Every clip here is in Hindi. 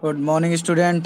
Good morning student.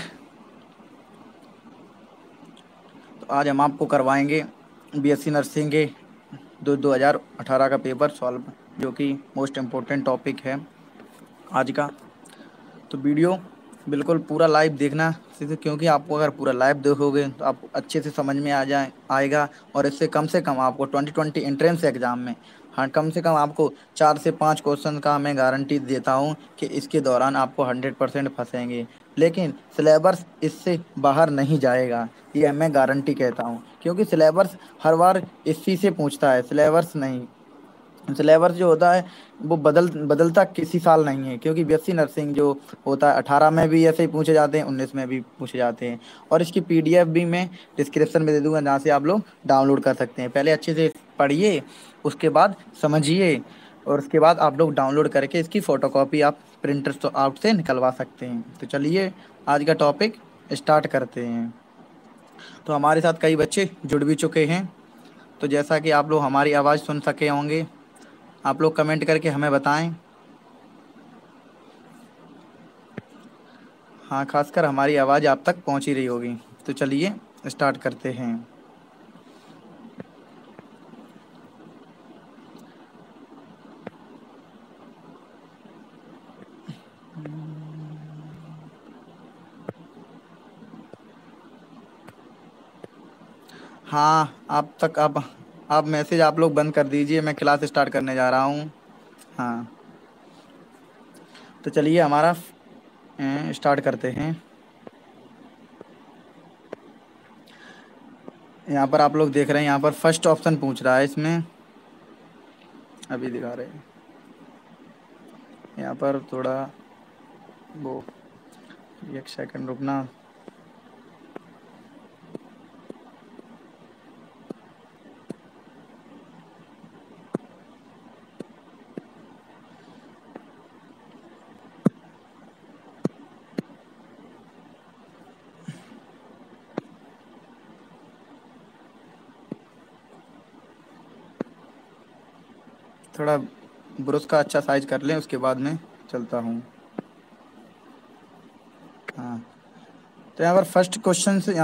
तो आज हम आपको करवाएंगे बीएससी नर्सिंग के 2018 का पेपर सॉल्व, जो कि मोस्ट इम्पोर्टेंट टॉपिक है आज का। तो वीडियो बिल्कुल पूरा लाइव देखना, क्योंकि आपको अगर पूरा लाइव देखोगे तो आपको अच्छे से समझ में आएगा। और इससे कम से कम आपको 2020 एंट्रेंस एग्जाम में, हाँ, कम से कम आपको 4 से 5 क्वेश्चन का मैं गारंटी देता हूँ कि इसके दौरान आपको 100% फंसेंगे। लेकिन सिलेबस इससे बाहर नहीं जाएगा, ये मैं गारंटी कहता हूँ, क्योंकि सिलेबस हर बार इसी से पूछता है, सिलेबस नहीं। सिलेबस जो होता है वो बदलता किसी साल नहीं है, क्योंकि बीएससी नर्सिंग जो होता है 18 में भी ऐसे ही पूछे जाते हैं, 19 में भी पूछे जाते हैं। और इसकी पीडीएफ भी मैं डिस्क्रिप्शन में दे दूंगा, जहाँ से आप लोग डाउनलोड कर सकते हैं। पहले अच्छे से पढ़िए, उसके बाद समझिए, और उसके बाद आप लोग डाउनलोड करके इसकी फ़ोटोकॉपी आप प्रिंटर तो आउट से निकलवा सकते हैं। तो चलिए आज का टॉपिक स्टार्ट करते हैं। तो हमारे साथ कई बच्चे जुड़ भी चुके हैं, तो जैसा कि आप लोग हमारी आवाज़ सुन सके होंगे, आप लोग कमेंट करके हमें बताएं। हाँ, खासकर हमारी आवाज़ आप तक पहुंच ही रही होगी। तो चलिए स्टार्ट करते हैं। हाँ, आप मैसेज आप लोग बंद कर दीजिए, मैं क्लास स्टार्ट करने जा रहा हूँ। हाँ, तो चलिए हमारा स्टार्ट करते हैं। यहाँ पर आप लोग देख रहे हैं, यहाँ पर फर्स्ट ऑप्शन पूछ रहा है इसमें, अभी दिखा रहे हैं। यहाँ पर थोड़ा वो, एक सेकंड रुकना। थोड़ा ब्रश का अच्छा साइज कर लें, उसके बाद में चलता हूँ। हाँ, तो यहाँ पर फर्स्ट क्वेश्चन से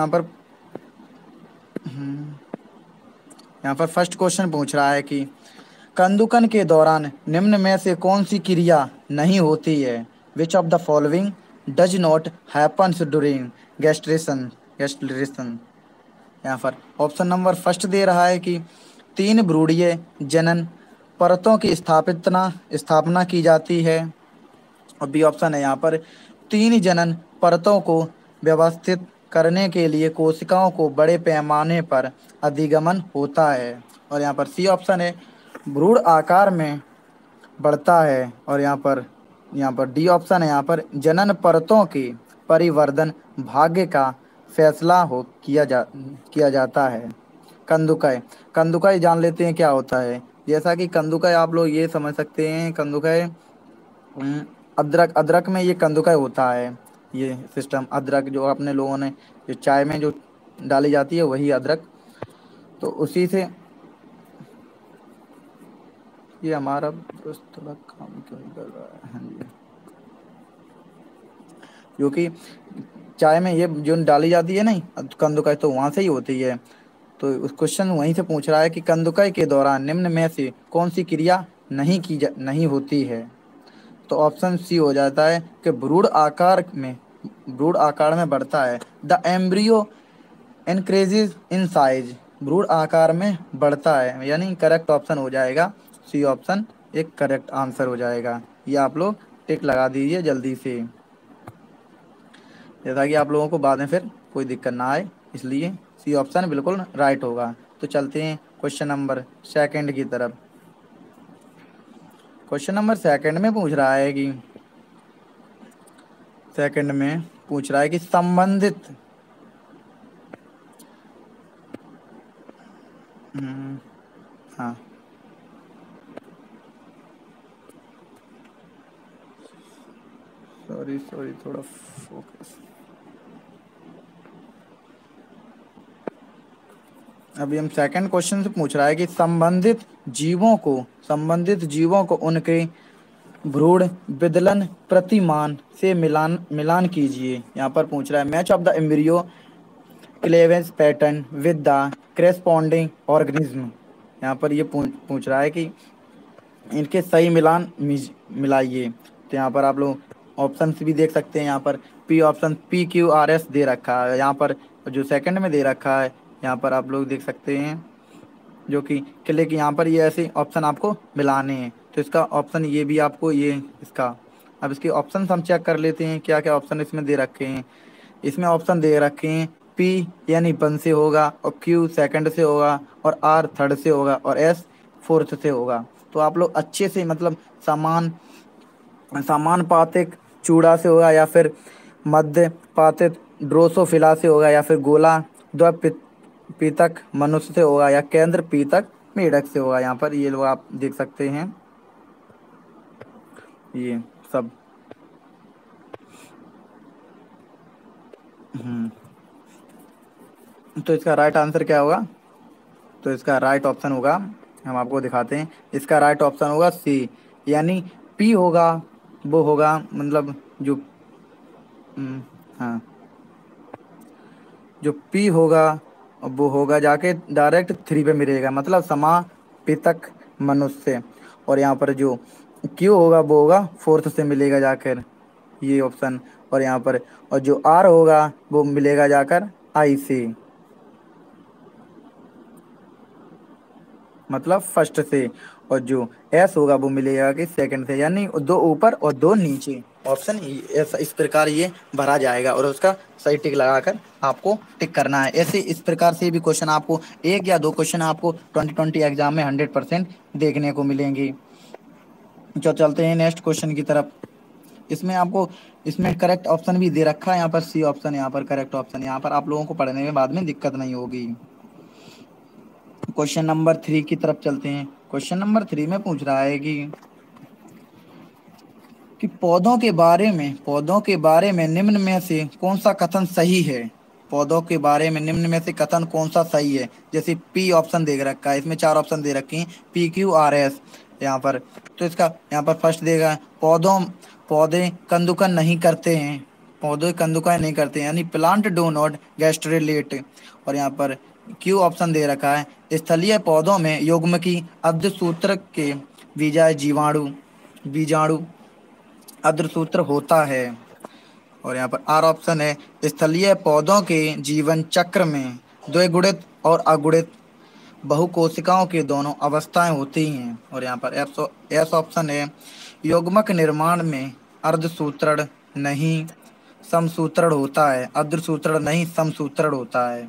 यहाँ पर फर्स्ट क्वेश्चन पूछ रहा है कि कंदुकन के दौरान निम्न में से कौन सी क्रिया नहीं होती है? Which of the following does not happens during gastrulation. यहाँ पर ऑप्शन नंबर फर्स्ट दे रहा है कि तीन भ्रूणीय जनन परतों की स्थापना की जाती है। और बी ऑप्शन है यहाँ पर तीन जनन परतों को व्यवस्थित करने के लिए कोशिकाओं को बड़े पैमाने पर अधिगमन होता है। और यहाँ पर सी ऑप्शन है भ्रूण आकार में बढ़ता है। और यहाँ पर डी ऑप्शन है, यहाँ पर जनन परतों के परिवर्धन भाग्य का फैसला हो किया जाता है। कंदुकय कंदुकय जान लेते हैं क्या होता है। जैसा कि कंदुकय आप लोग ये समझ सकते हैं, कंदुकय हम्म, अदरक अदरक में ये कंदुकय होता है। ये सिस्टम अदरक जो अपने लोगों ने जो चाय में जो डाली जाती है, वही अदरक। तो उसी से ये हमारा दोस्त थोड़ा काम क्यों नहीं कर रहा है। हाँ जी, क्योंकि चाय में ये जो डाली जाती है नहीं कंदुकय, तो वहाँ से ही होती है। तो उस क्वेश्चन वहीं से पूछ रहा है कि कंदुकय के दौरान निम्न में से कौन सी क्रिया नहीं होती है। तो ऑप्शन सी हो जाता है कि भ्रूण आकार में बढ़ता है। The embryo increases in size, भ्रूण आकार में बढ़ता है, यानी करेक्ट ऑप्शन हो जाएगा सी ऑप्शन, एक करेक्ट आंसर हो जाएगा। ये आप लोग टिक लगा दीजिए जल्दी से, जैसा कि आप लोगों को बाद में फिर कोई दिक्कत ना आए, इसलिए सी ऑप्शन बिल्कुल राइट होगा। तो चलते हैं क्वेश्चन नंबर सेकंड की तरफ। क्वेश्चन नंबर सेकंड में पूछ रहा है कि संबंधित हम्म, हाँ, सॉरी सॉरी, थोड़ा फोकस। अभी हम सेकंड क्वेश्चन से पूछ रहा है कि संबंधित जीवों को भ्रूण विदलन प्रतिमान से मिलान मिलान कीजिए। यहाँ पर पूछ रहा है match of the embryo cleavage pattern with the corresponding organism. यहाँ पर ये पूछ रहा है कि इनके सही मिलान मिलाइए। तो यहाँ पर आप लोग ऑप्शन भी देख सकते हैं। यहाँ पर पी ऑप्शन PQRS दे रखा है, यहाँ पर जो सेकंड में दे रखा है यहाँ पर आप लोग देख सकते हैं जो कि क्लिक, यहाँ पर ये ऐसे ऑप्शन आपको मिलाने हैं। तो इसका ऑप्शन ये भी आपको ये इसका, अब इसके ऑप्शन हम चेक कर लेते हैं क्या क्या ऑप्शन इसमें दे रखे हैं। इसमें ऑप्शन दे रखे हैं P यानी 1 से होगा, और Q सेकंड से होगा, और R थर्ड से होगा, और S फोर्थ से होगा। तो आप लोग अच्छे से मतलब समान समानुपातिक चूड़ा से होगा, या फिर मध्य पातिक ड्रोसोफिला से होगा, या फिर गोला पीतक मनुष्य से होगा, या केंद्र पीतक मेढक से होगा। यहाँ पर ये लोग आप देख सकते हैं ये सब। तो इसका राइट आंसर क्या होगा? तो इसका राइट ऑप्शन होगा, हम आपको दिखाते हैं, इसका राइट ऑप्शन होगा C, यानी P होगा वो होगा मतलब जो हाँ, जो P होगा वो होगा जाके डायरेक्ट 3 पे मिलेगा, मतलब समापितक मनुष्य। और यहाँ पर जो Q होगा वो होगा फोर्थ से मिलेगा जाकर, ये ऑप्शन। और यहाँ पर और जो R होगा वो मिलेगा जाकर I से, मतलब फर्स्ट से। और जो S होगा वो मिलेगा कि सेकंड से, यानी 2 ऊपर और 2 नीचे। ऑप्शन इस प्रकार ये भरा जाएगा, और उसका सही टिक लगाकर आपको टिक करना है। ऐसे इस प्रकार से भी क्वेश्चन आपको 1 या 2 क्वेश्चन आपको 2020 एग्जाम में 100% देखने को मिलेंगे। जो चलते हैं नेक्स्ट क्वेश्चन की तरफ। इसमें आपको इसमें करेक्ट ऑप्शन भी दे रखा है, यहाँ पर C ऑप्शन, यहाँ पर करेक्ट ऑप्शन। यहाँ पर आप लोगों को पढ़ने में बाद में दिक्कत नहीं होगी। क्वेश्चन नंबर 3 की तरफ चलते हैं। क्वेश्चन नंबर 3 में पूछ रहा है कि पौधों के बारे में निम्न में से कौन सा कथन सही है। पौधों के बारे में निम्न में से कथन कौन सा सही है। जैसे P ऑप्शन दे रखा है, इसमें 4 ऑप्शन दे रखे हैं PQRS यहाँ पर। तो इसका यहाँ पर फर्स्ट देगा पौधे कंदुकन नहीं करते हैं, पौधे कंदुका नहीं करते हैं, यानी प्लांट डू नॉट गैस्ट्रेलेट। और यहाँ पर Q ऑप्शन दे रखा है स्थलीय पौधों में युग्मकी अर्धसूत्र के बीजाणु अर्धसूत्र होता है। और यहाँ पर R ऑप्शन है स्थलीय पौधों के जीवन चक्र में द्विगुणित और अगुणित बहुकोशिकाओं की दोनों अवस्थाएं होती हैं। और यहाँ पर S ऑप्शन है युग्मक निर्माण में अर्धसूत्रण नहीं समसूत्रण होता है, अर्धसूत्रण नहीं समसूत्रण होता है।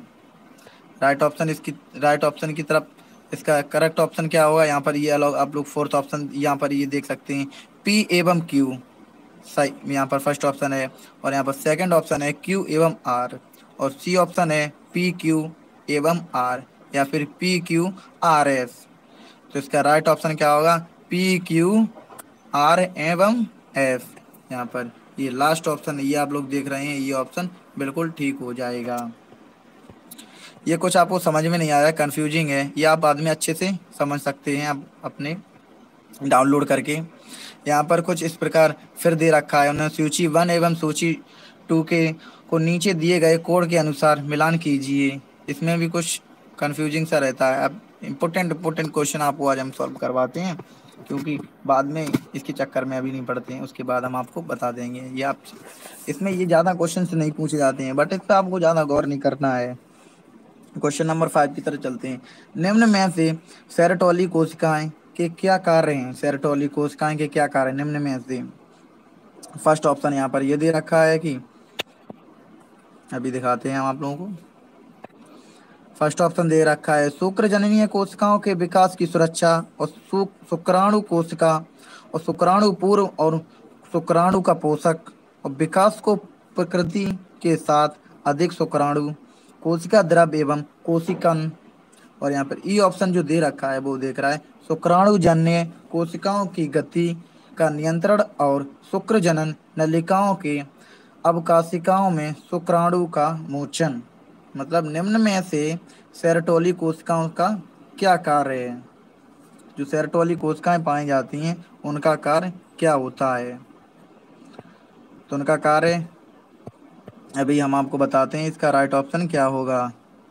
राइट ऑप्शन की तरफ इसका करेक्ट ऑप्शन क्या होगा? यहाँ पर ये अलग आप लोग फोर्थ ऑप्शन यहाँ पर ये देख सकते हैं P एवं Q सही, यहाँ पर फर्स्ट ऑप्शन है। और यहाँ पर सेकंड ऑप्शन है Q एवं R, और C ऑप्शन है PQ एवं R, या फिर PQRS। तो इसका राइट ऑप्शन क्या होगा? PQR एवं S। यहाँ पर ये लास्ट ऑप्शन ये आप लोग देख रहे हैं, ये ऑप्शन बिल्कुल ठीक हो जाएगा। ये कुछ आपको समझ में नहीं आया, कंफ्यूजिंग है, ये आप बाद में अच्छे से समझ सकते हैं आप अपने डाउनलोड करके। यहाँ पर कुछ इस प्रकार फिर दे रखा है उन्होंने सूची 1 एवं सूची 2 के को नीचे दिए गए कोड के अनुसार मिलान कीजिए। इसमें भी कुछ कंफ्यूजिंग सा रहता है। अब इम्पोर्टेंट क्वेश्चन आपको आज हम सॉल्व करवाते हैं, क्योंकि बाद में इसके चक्कर में अभी नहीं पढ़ते हैं, उसके बाद हम आपको बता देंगे। ये आप इसमें ये ज़्यादा क्वेश्चन नहीं पूछे जाते हैं, बट इस पर आपको ज़्यादा गौर नहीं करना है। क्वेश्चन नंबर 5 की तरफ चलते हैं। निम्न में से सेरोटोनिन कोशिकाएं के क्या कार्य हैं? सेरोटोनिन कोशिकाएं के क्या कार्य निम्न में से? फर्स्ट ऑप्शन यहाँ पर ये दे रखा है कि अभी दिखाते हैं हम आप लोगों को। फर्स्ट ऑप्शन दे रखा है शुक्र जननीय कोशिकाओं के विकास की सुरक्षा, और शुक्राणु कोशिका और शुक्राणु पूर्व और शुक्राणु का पोषक और विकास को प्रकृति के साथ अधिक शुक्राणु कोशिका द्रव एवं कोशिकन। और यहाँ पर ई ऑप्शन जो दे रखा है वो देख रहा है शुक्राणु जन्य कोशिकाओं की गति का नियंत्रण और शुक्र जनन नलिकाओं के अवकाशिकाओं में शुक्राणु का मोचन। मतलब निम्न में से सेरोटोनिन कोशिकाओं का क्या कार्य है? जो सेरोटोनिन कोशिकाएं पाई जाती हैं उनका कार्य क्या होता है? तो उनका कार्य अभी हम आपको बताते हैं, इसका राइट ऑप्शन क्या होगा।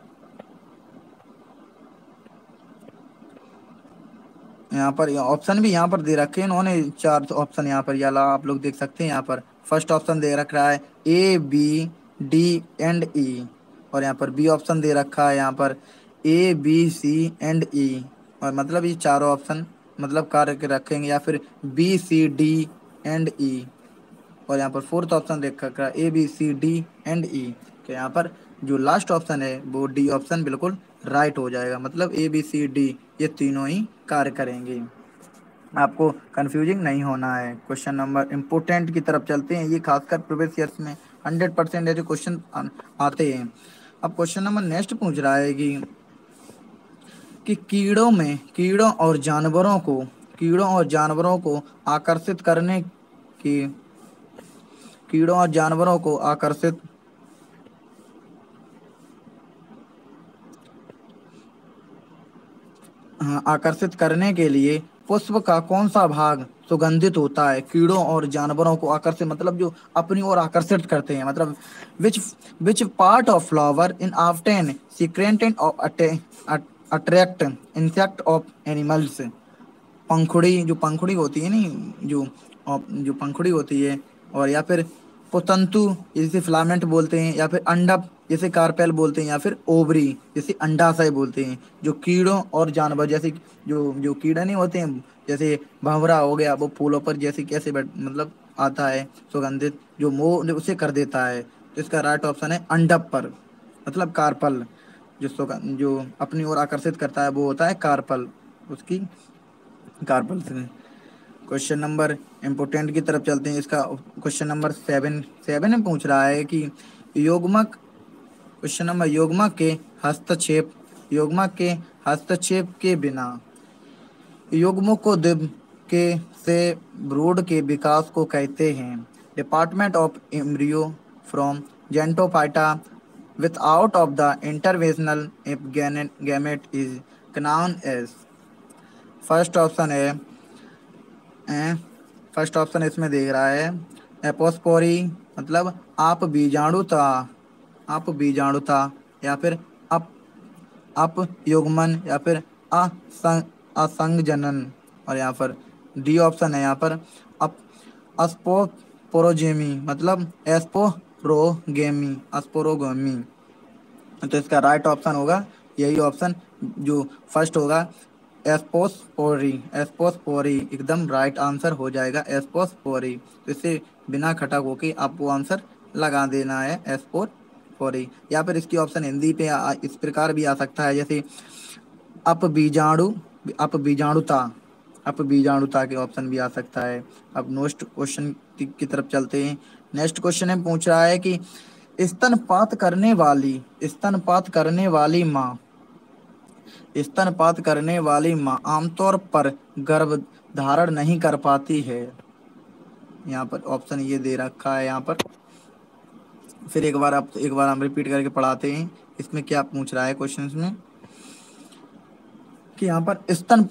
यहाँ पर ऑप्शन भी यहाँ पर दे रखे हैं इन्होंने, चार ऑप्शन यहाँ पर, याला आप लोग देख सकते हैं यहाँ पर। फर्स्ट ऑप्शन दे रखा है A B D and E, और यहाँ पर बी ऑप्शन दे रखा है यहाँ पर ए बी सी एंड ई, और मतलब ये चारों ऑप्शन मतलब कार्य के रखेंगे, या फिर B C D and E, और यहाँ पर फोर्थ ऑप्शन देख रखा है A B C D and E. तो यहाँ पर जो लास्ट ऑप्शन है वो डी ऑप्शन बिल्कुल राइट हो जाएगा, मतलब ए बी सी डी ये तीनों ही कार्य करेंगे। आपको कंफ्यूजिंग नहीं होना है। क्वेश्चन नंबर इम्पोर्टेंट की तरफ चलते हैं, ये खासकर प्रीवियस ईयर्स में 100% ऐसे क्वेश्चन आते हैं। अब क्वेश्चन नंबर नेक्स्ट पूछ रहा है कि कीड़ों और जानवरों को आकर्षित करने की कीड़ों और जानवरों को आकर्षित करने के लिए पुष्प का कौन सा भाग सुगंधित होता है? कीड़ों और जानवरों को आकर्षित मतलब जो अपनी ओर आकर्षित करते हैं, मतलब which which part of flower in often secreted of attract insect of animals. पंखुड़ी, जो पंखुड़ी होती है नहीं, जो पंखुड़ी होती है, और या फिर पुतंतु जिसे फिलामेंट बोलते हैं, या फिर अंडप जैसे कार्पेल बोलते हैं, या फिर ओवरी जैसे अंडाशय बोलते हैं। जो कीड़ों और जानवर जैसे जो जो कीड़े नहीं होते हैं, जैसे भंवरा हो गया, वो फूलों पर जैसे कैसे मतलब आता है सुगंधित, जो मोह उसे कर देता है। तो इसका राइट ऑप्शन है अंडप पर, मतलब कार्पल। जो अपनी ओर आकर्षित करता है वो होता है कार्पल, उसकी कार्पल से। क्वेश्चन नंबर इम्पोर्टेंट की तरफ चलते हैं, इसका क्वेश्चन नंबर सेवन में पूछ रहा है कि योगमक क्वेश्चन नंबर योगमक के हस्तक्षेप के बिना युग्मों को द्वीप के से ब्रूड के विकास को कहते हैं। Department of embryo from gametophyte without of the interventional gamete is known as. First option है फर्स्ट ऑप्शन इसमें देख रहा है एपोस्पोरी, मतलब आप बीजाणुता, या फिर अप अप युग्मन, या फिर असंगजनन, और यहाँ पर डी ऑप्शन है यहाँ पर अप अस्पोरोजेमी, मतलब एस्पोरोगेमी। तो इसका राइट ऑप्शन होगा यही ऑप्शन जो फर्स्ट होगा, एस्पोस्पोरी एकदम राइट आंसर हो जाएगा एस्पोस्पोरी। तो इससे बिना खटक होके आपको आंसर लगा देना है एस्पोस्पोरी। या फिर इसकी ऑप्शन हिंदी पे इस प्रकार भी आ सकता है, जैसे अप बीजाणु बीजाणुता, बीजाणुता के ऑप्शन भी आ सकता है। अब नेक्स्ट क्वेश्चन की तरफ चलते हैं। नेक्स्ट क्वेश्चन में पूछ रहा है कि स्तनपात करने वाली माँ आमतौर पर गर्भ धारण नहीं कर पाती है। यहाँ पर ऑप्शन ये दे रखा है यहाँ पर, फिर एक बार हम रिपीट करके पढ़ाते हैं। इसमें क्या पूछ रहा है क्वेश्चन में कि यहाँ पर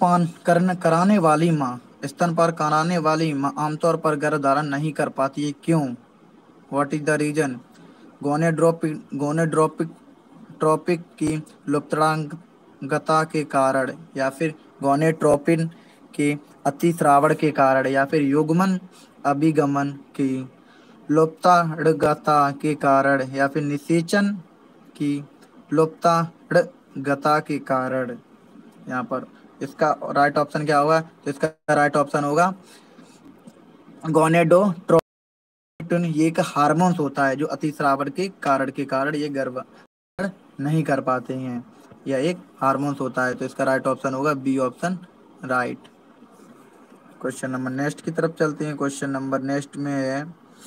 स्तनपान कराने वाली माँ आमतौर पर गर्भ धारण नहीं कर पाती है, क्यों? What is the reason? Gonadotropic tropic की लुप्तरांगता के कारण, या फिर गोनेट्रोपिन के अतिस्रावण के कारण, या फिर युग्मन अभिगमन की लुप्तरांगता के कारण, या फिर निषेचन की लुप्तरांगता के कारण। यहाँ पर इसका राइट ऑप्शन क्या होगा? तो इसका राइट ऑप्शन होगा गोनेडोट्रोपिन। ये एक हार्मोन्स होता है जो अतिस्रावण के कारण ये गर्भ नहीं कर पाते हैं, यह एक हार्मोन्स होता है। तो इसका राइट ऑप्शन होगा B option right. Question number next की तरफ चलते हैं। क्वेश्चन नंबर नेक्स्ट में है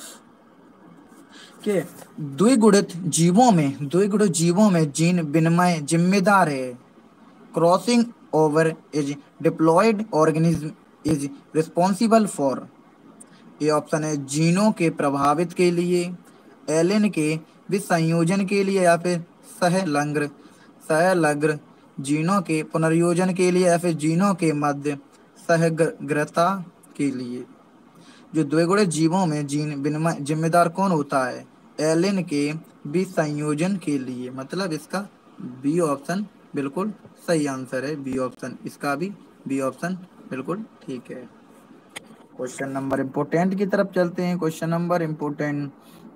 कि द्विगुणित जीवों में जीन विनिमय जिम्मेदार है। Crossing over is diploid organism is responsible for. ये ऑप्शन है जीनों के प्रभावित के लिए, एलिन के विसंयोजन के लिए, या फिर सहलग्र जीनों के पुनर्योजन के लिए, या फिर जीनों के मध्य सहग्रता के लिए। जो द्विगुणित जीवों में जीन विनिमय जिम्मेदार कौन होता है? एलिन के विसंयोजन के लिए। मतलब इसका बी ऑप्शन बिल्कुल सही आंसर है। बी ऑप्शन, इसका भी बी ऑप्शन बिल्कुल ठीक है। क्वेश्चन नंबर इम्पोर्टेंट की तरफ चलते हैं। Question number important,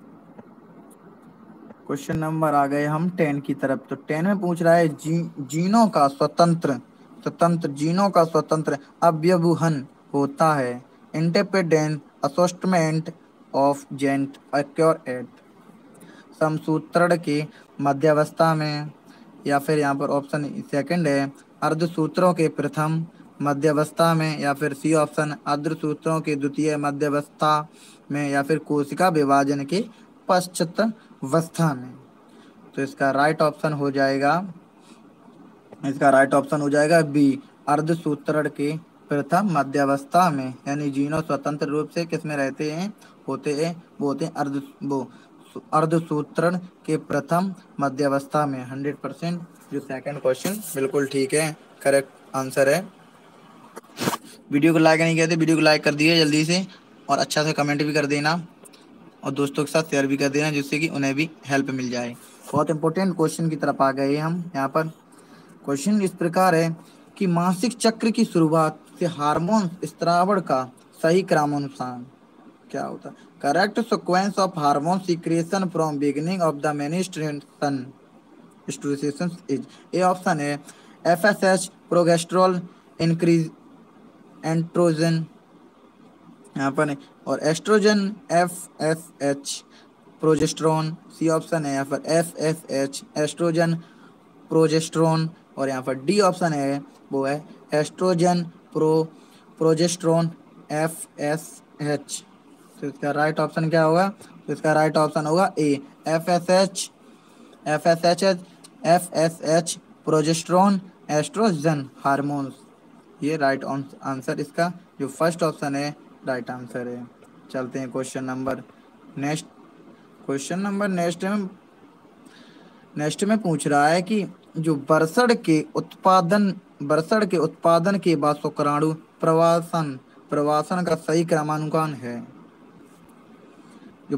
question number आ गए हम 10 की तरफ। तो 10 में पूछ रहा है जीनों का स्वतंत्र स्वतंत्र जीनों का स्वतंत्र अव्यवहन होता है। Independent assortment of genes occur at समसूत्रण के मध्यावस्था में, या फिर यहाँ पर ऑप्शन सेकंड है अर्धसूत्रों के प्रथम मध्यावस्था में, या फिर सी ऑप्शन अर्धसूत्रों के द्वितीय मध्यावस्था में, या फिर कोशिका विभाजन के पश्चात अवस्था में। तो इसका राइट ऑप्शन हो जाएगा, इसका राइट ऑप्शन हो जाएगा बी, अर्धसूत्रण के प्रथम मध्यावस्था में। यानी जीनों स्वतंत्र रूप से किस में रहते हैं, होते हैं, वो होते हैं अर्धसूत्रण के प्रथम मध्यावस्था में। 100% जो सेकंड क्वेश्चन बिल्कुल ठीक है, करेक्ट आंसर है। वीडियो को लाइक नहीं किया तो वीडियो को लाइक कर दिए जल्दी से, और अच्छा से कमेंट भी कर देना, और दोस्तों के साथ शेयर भी कर देना, जिससे कि उन्हें भी हेल्प मिल जाए। बहुत इंपॉर्टेंट क्वेश्चन की तरफ आ गए हम यहाँ पर। क्वेश्चन इस प्रकार है कि मासिक चक्र की शुरुआत से हार्मोन स्त्रावण का सही क्रमानुसार क्या होता है? Correct sequence of hormone secretion from beginning of the menstruation is. A option है एफएसएच प्रोगेस्ट्रोल इंक्रीज एंट्रोजन, यहाँ पर नहीं, और estrogen F S H progesterone. C option है यहाँ पर F S H estrogen progesterone, और यहाँ पर डी ऑप्शन है वो है estrogen progesterone F S H. तो इसका राइट ऑप्शन क्या होगा? तो इसका राइट ऑप्शन होगा A, F S H F S H progesterone estrogen hormones. ये राइट आंसर, इसका जो फर्स्ट ऑप्शन है राइट आंसर है। चलते हैं question number next. Question number next में पूछ रहा है कि जो बरसड़ के उत्पादन के बाद शुक्राणु प्रवासन का सही क्रमानुमान है। जो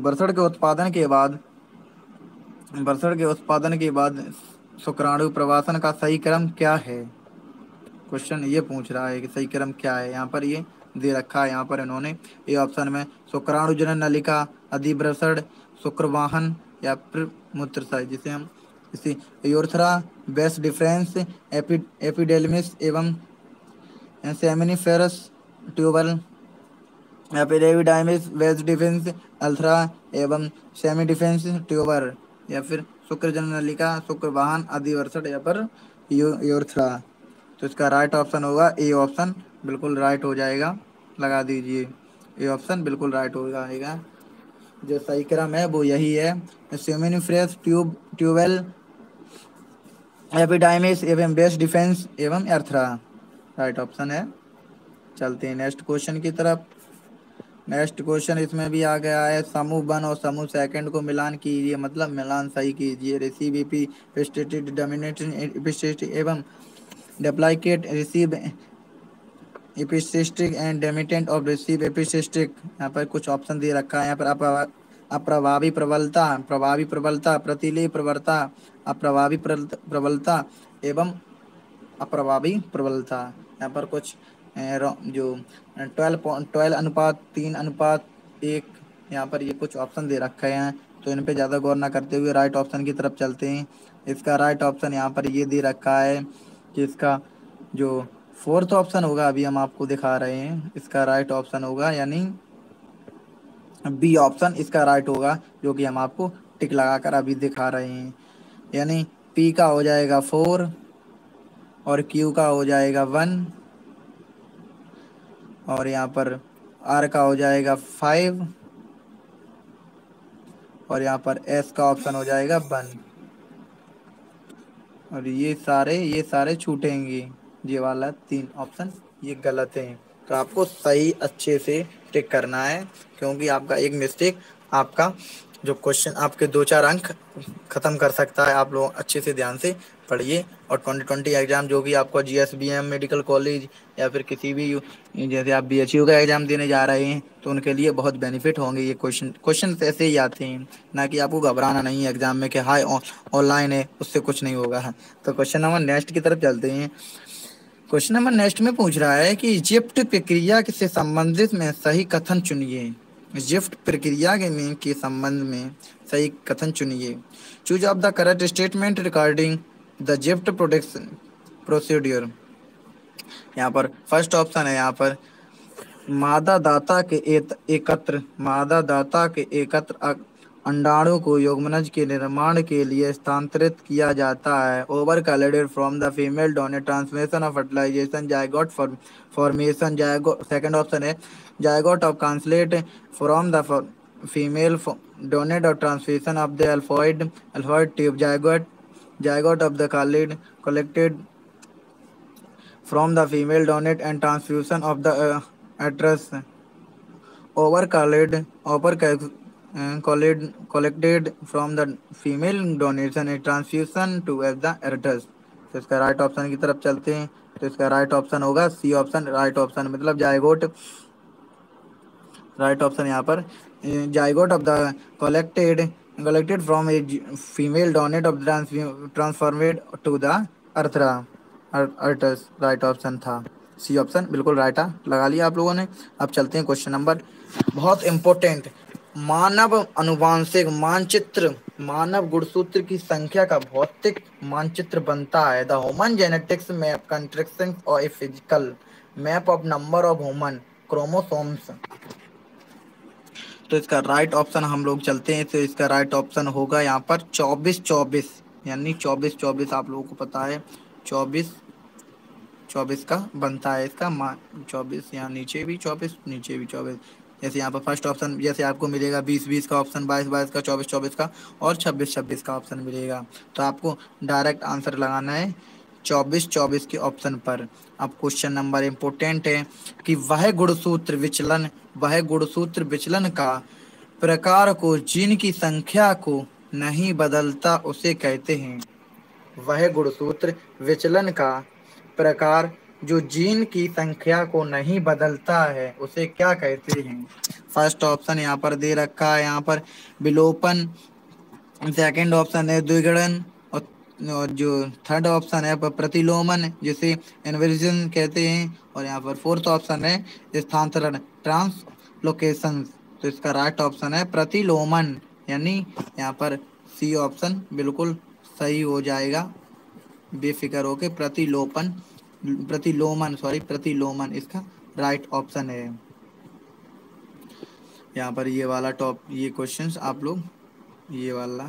बरसड़ के उत्पादन के बाद शुक्राणु प्रवासन का सही क्रम क्या है? क्वेश्चन ये पूछ रहा है कि सही क्रम क्या है। यहाँ पर ये दे रखा है, यहाँ पर इन्होंने ए ऑप्शन में शुक्राणु जनन नलिका, अधिबृषण, शुक्रवाहन, या फिर मूत्रशय, जिसे हम इसी यूरथ्रा, बेस डिफरेंस, एपिडेर्मिस एवं सेमिनिफेरस ट्यूबल, या फिर एपिडाइमिस, बेस डिफेंस, अल्थ्रा एवं सेमी डिफेंस ट्यूबर, या फिर शुक्र जनन नलिका, शुक्रवाहन, अधिवर्षण, या फिर यूरथ्रा। तो इसका राइट ऑप्शन होगा ए ऑप्शन, बिल्कुल राइट हो जाएगा, लगा दीजिए। ए ऑप्शन बिल्कुल राइट हो जाएगा। जो सही क्रम है वो यही है, सेमिनिफेरस ट्यूबल, एपिडाइमिस एवं बेस डिफेंस एवं एर्थ्रा, राइट ऑप्शन है। चलते हैं नेक्स्ट क्वेश्चन की तरफ। नेक्स्ट क्वेश्चन इसमें भी आ गया है, समूह 1 और समूह सेकंड को मिलान कीजिए, मतलब मिलान सही कीजिए। रिसीव एपिस्टेटिक डोमिनेटिंग एपिस्टेटिक एवं duplicate receive epistatic and dominant of receive epistatic. यहाँ पर कुछ ऑप्शन दे रखा है। यहाँ पर अप्रभावी प्रबलता, प्रतिलेय प्रवणता, अप्रभावी प्रबलता एवं अप्रभावी प्रबलता। यहाँ पर कुछ जो 12:3:1, यहाँ पर ये कुछ ऑप्शन दे रखे हैं, तो इन पे ज़्यादा गौर ना करते हुए राइट ऑप्शन की तरफ चलते हैं। इसका राइट ऑप्शन यहाँ पर ये दे रखा है कि इसका जो फोर्थ ऑप्शन होगा, अभी हम आपको दिखा रहे हैं, इसका राइट ऑप्शन होगा, यानी बी ऑप्शन इसका राइट होगा, जो कि हम आपको टिक लगाकर अभी दिखा रहे हैं। यानी पी का हो जाएगा 4 और क्यू का हो जाएगा 1, और यहाँ पर आर का हो जाएगा 5, और यहाँ पर एस का ऑप्शन हो जाएगा 1, और ये सारे छूटेंगे। ये वाला 3 ऑप्शन ये गलत है। तो आपको सही अच्छे से टिक करना है, क्योंकि आपका एक मिस्टेक आपका जो क्वेश्चन आपके 2-4 अंक खत्म कर सकता है। आप लोग अच्छे से ध्यान से पढ़िए। और 2020 एग्जाम जो भी आपको GSBM मेडिकल कॉलेज या फिर किसी भी जैसे आप BHU का एग्जाम देने जा रहे हैं तो उनके लिए बहुत बेनिफिट होंगे। ये क्वेश्चन ऐसे ही आते हैं, ना कि आपको घबराना नहीं है एग्जाम में कि हाय ऑनलाइन है उससे कुछ नहीं होगा। तो क्वेश्चन नंबर नेक्स्ट की तरफ चलते हैं। क्वेश्चन नंबर नेक्स्ट में पूछ रहा है कि इजिप्ट प्रक्रिया से संबंधित में सही कथन चुनिए। इजिप्ट प्रक्रिया के संबंध में सही कथन चुनिए। Choose of the correct statement regarding the Egypt production procedure. यहाँ पर फर्स्ट ऑप्शन है यहाँ पर मादा दाता के एकत्र अंडाणु को युग्मनज के निर्माण के लिए स्थानांतरित किया जाता है। Over collected from the female donate transmission of fertilization zygote formation. Zygote second option है zygote of consulate from the female donate और transmission of the alphoid tube. Zygote of the collected from the female donate and transfusion of the uterus. Collected from the female donation and transfusion to the uterus। तो इसका राइट ऑप्शन की तरफ चलते हैं। तो इसका राइट ऑप्शन होगा सी ऑप्शन। राइट ऑप्शन मतलब जायगोट। राइट ऑप्शन यहाँ पर zygote of the collected from a female donate of transformed to the urethra अर्टस। राइट ऑप्शन था सी ऑप्शन, बिल्कुल राइट लगा लिया आप लोगों ने। अब चलते हैं क्वेश्चन नंबर, बहुत इंपॉर्टेंट, मानव अनुवांशिक मानचित्र। मानव गुणसूत्र की संख्या का भौतिक मानचित्र बनता है। The human genetics map construction और a physical map of number of human chromosomes. तो इसका राइट ऑप्शन हम लोग चलते हैं। तो इसका राइट ऑप्शन होगा यहाँ पर 24-24, यानी 24-24 आप लोगों को पता है 24-24 का बनता है इसका 24, यहाँ नीचे भी 24 नीचे भी 24। जैसे यहाँ पर फर्स्ट ऑप्शन जैसे आपको मिलेगा 20-20 का ऑप्शन, 22-22 का, 24-24 का और 26-26 का ऑप्शन मिलेगा। तो आपको डायरेक्ट आंसर लगाना है 24-24 के ऑप्शन पर। अब क्वेश्चन नंबर इम्पोर्टेंट है कि वह गुणसूत्र विचलन का प्रकार को जीन की संख्या को नहीं बदलता उसे कहते हैं। वह गुणसूत्र विचलन का प्रकार जो जीन की संख्या को नहीं बदलता है उसे क्या कहते हैं। फर्स्ट ऑप्शन यहाँ पर दे रखा है, यहाँ पर विलोपन। सेकंड ऑप्शन है द्विगुणन और जो थर्ड ऑप्शन है प्रतिलोमन जिसे इन्वर्जन कहते हैं। और यहाँ पर फोर्थ ऑप्शन है स्थानांतरण ट्रांसलोकेशन। तो इसका राइट ऑप्शन है प्रतिलोमन, यानी यहाँ पर सी ऑप्शन बिल्कुल सही हो जाएगा बेफिक्र होके। प्रतिलोमन इसका राइट ऑप्शन है। यहाँ पर ये वाला ये क्वेश्चंस आप लोग ये वाला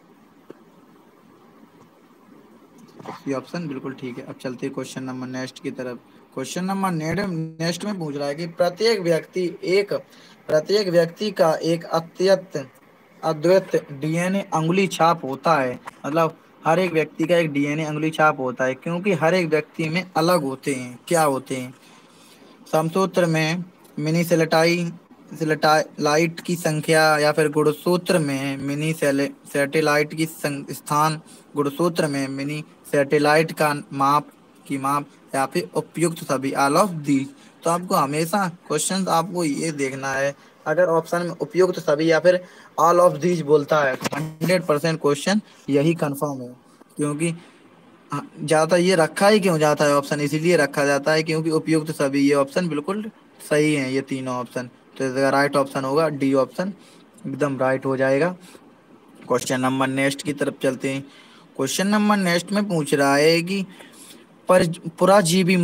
ये ऑप्शन बिल्कुल ठीक है। अब चलते हैं क्वेश्चन नंबर नेक्स्ट की तरफ। क्वेश्चन नंबर नेक्स्ट में पूछ रहा है कि प्रत्येक व्यक्ति का एक अद्वितीय DNA अंगुली छाप होता है। मतलब हर एक व्यक्ति का एक DNA अंगुली छाप होता है, क्योंकि हर एक व्यक्ति में अलग होते हैं। क्या होते हैं? समसूत्र में मिनी सैटेलाइट की संख्या, या फिर गुणसूत्र में मिनी सैटेलाइट की स्थान, गुणसूत्र में मिनी सैटेलाइट का माप, या फिर उपयुक्त सभी, ऑल ऑफ दीज। तो आपको हमेशा क्वेश्चन आपको ये देखना है, अगर ऑप्शन में उपयुक्त सभी या फिर ऑल ऑफ दीज बोलता है 100% क्वेश्चन यही कंफर्म है। क्योंकि ज़्यादा ये रखा ही क्यों जाता है ऑप्शन, इसीलिए रखा जाता है क्योंकि उपयुक्त सभी ये ऑप्शन बिल्कुल सही है, ये तीनों ऑप्शन। तो इसका राइट ऑप्शन होगा डी ऑप्शन, एकदम राइट हो जाएगा। क्वेश्चन नंबर नेक्स्ट की तरफ चलते हैं। क्वेश्चन नंबर नेक्स्ट में पूछ रहा है कि पराजीवी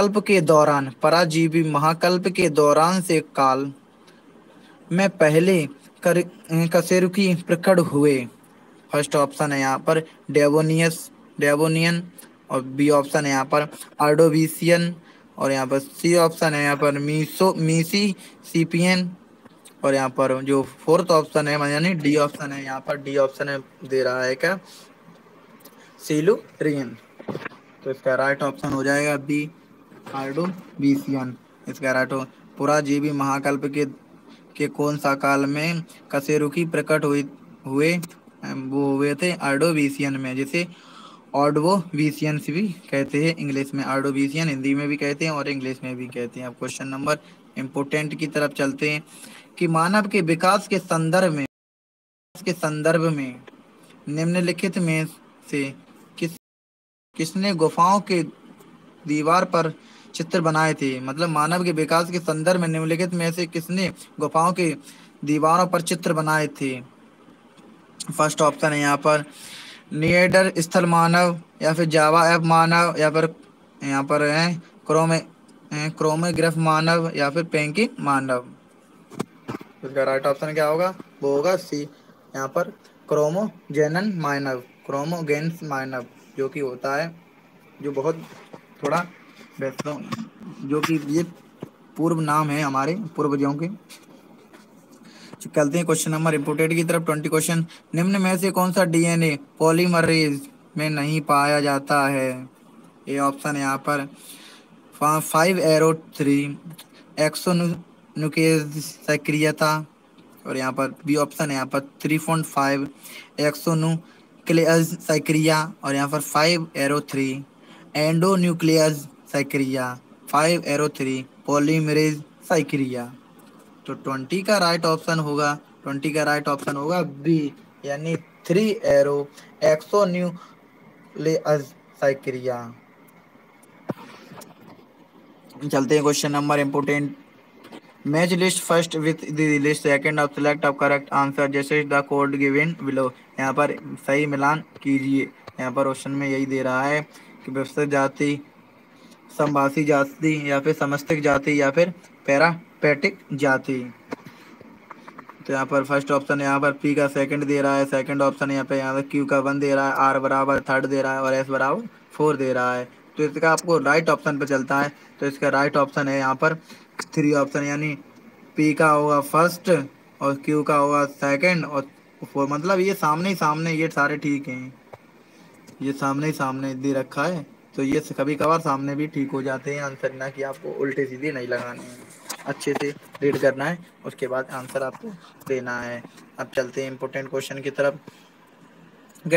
महाकल्प के दौरान से काल में पहले कशेरुकी प्रकट हुए। फर्स्ट ऑप्शन है यहाँ पर डेवोनियन, और बी ऑप्शन है यहाँ पर आर्डोविसियन, और यहाँ पर सी ऑप्शन है यहाँ पर मिसिसिपियन, और यहाँ पर जो फोर्थ ऑप्शन है यानी डी ऑप्शन है, यहाँ पर डी ऑप्शन है दे रहा है क्या सिलुरियन। तो इसका राइट ऑप्शन हो जाएगा बी आर्डोविसियन। इसका राइट पुराजीवी महाकल्प के कौन सा काल में कशेरुकी प्रकट हुई हुए वो हुए थे ऑर्डोविशियन में, जिसे ऑर्डोविशियंस भी कहते हैं इंग्लिश में, ऑर्डोविशियन हिंदी में भी कहते हैं और इंग्लिश में भी कहते हैं। अब क्वेश्चन नंबर इम्पोर्टेंट की तरफ चलते हैं कि मानव के विकास के संदर्भ में निम्नलिखित में से किस किसने गुफाओं के दीवार पर चित्र बनाए थे। मतलब मानव के विकास के संदर्भ में निम्नलिखित में से किसने गुफाओं के दीवारों पर चित्र बनाए थे। फर्स्ट ऑप्शन है यहाँ पर निएडर स्थल मानव, या फिर जावा ऐप मानव, या फिर यहाँ पर है क्रोमोग्राफ मानव, या फिर पेंकी मानव। इसका राइट ऑप्शन क्या होगा? वो होगा सी, यहाँ पर क्रोमोजेनन मानव, क्रोमोगेन्स मानव, जो कि होता है, जो बहुत थोड़ा वैष्णव, जो कि ये पूर्व नाम है हमारे पूर्वजों के। चलते हैं क्वेश्चन नंबर इम्पोर्टेंट की तरफ। 20 क्वेश्चन, निम्न में से कौन सा डीएनए पॉलीमरेज में नहीं पाया जाता है। ये ऑप्शन है यहाँ पर 5 एरो 3 एक्सोनुक्लेज सक्रियता, और यहाँ पर बी ऑप्शन है यहाँ पर 3.5 एक्सोनुक्लेज सक्रिया, और यहाँ पर 5 एरो 3 एंडोन्यूक्लियस सक्रिया, 5 एरो 3 पॉलीमरेज सक्रिया। तो 20 का राइट ऑप्शन होगा बी, यानी 3 एरो एक्सोन्यूक्लियस सक्रिया। चलते हैं question number important. Match list first with the list second of select of correct answer जैसे द कोड गिवन बिलो। यहाँ पर सही मिलान कीजिए। यहाँ पर क्वेश्चन में यही दे रहा है कि विस्तृत जाति, समभाषी जाति, या फिर समस्तिक जाति, या फिर पैरापेटिक जाति। तो यहाँ पर फर्स्ट ऑप्शन है, यहाँ पर पी का सेकंड दे रहा है, सेकंड ऑप्शन है यहाँ पे, यहाँ पर क्यू का 1 दे रहा है, आर बराबर 3 दे रहा है, और एस बराबर 4 दे रहा है। तो इसका आपको राइट ऑप्शन पर चलता है। तो इसका राइट ऑप्शन है यहाँ पर 3 ऑप्शन, यानी पी का होगा फर्स्ट और क्यू का होगा सेकंड और 4। मतलब ये सामने ही सामने, ये सारे ठीक हैं, ये सामने ही सामने दे रखा है। तो ये कभी कभार सामने भी ठीक हो जाते हैं आंसर, ना कि आपको उल्टे सीधे नहीं लगाने हैं, अच्छे से रीड करना है, उसके बाद आंसर आपको देना है। अब चलते हैं इंपॉर्टेंट क्वेश्चन की तरफ कि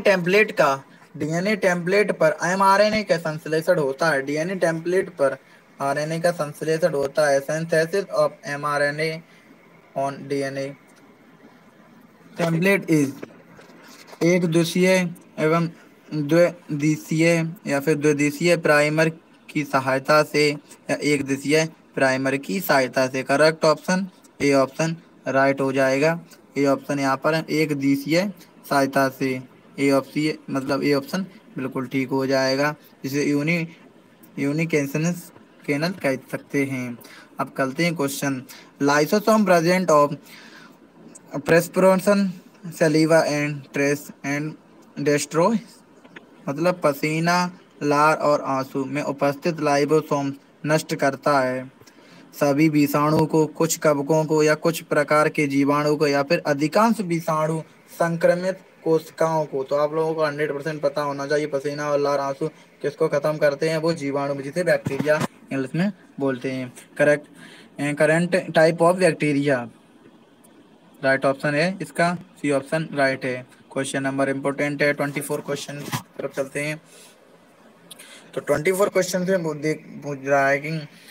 डीएनए टेम्पलेट पर एमआरएनए का संश्लेषण होता है। डीएनए टेम्पलेट पर आरएनए का संश्लेषण होता है। Synthesis of mRNA on DNA template is एक द्वितीय एवं द्विदिशीय या फिर द्विदिशीय प्राइमर की सहायता से, या एक दिशीय प्राइमर की सहायता से। Correct option A option right हो जाएगा। ए ऑप्शन यहाँ पर एक दिशीय सहायता से, ए ऑप्शन मतलब ए ऑप्शन बिल्कुल ठीक हो जाएगा, जिसे यूनिकेशनस केनल कह सकते हैं। अब करते हैं question. Lysosome present of perspiration saliva and tears and destroy, मतलब पसीना, लार और आंसू में उपस्थित लाइसोसोम नष्ट करता है सभी विषाणु को, कुछ कवकों को, या कुछ प्रकार के जीवाणु को, या फिर अधिकांश विषाणु संक्रमित कोशिकाओं को। तो आप लोगों को 100% पता होना चाहिए पसीना और लार आंसू किसको खत्म करते हैं, वो जीवाणु, जिसे बैक्टीरिया इंग्लिश में बोलते हैं। Current type of bacteria, right option है इसका, सी ऑप्शन राइट है। क्वेश्चन नंबर इंपॉर्टेंट है। 24 क्वेश्चन तरफ चलते हैं। तो 24 क्वेश्चन से पूछ रहा है कि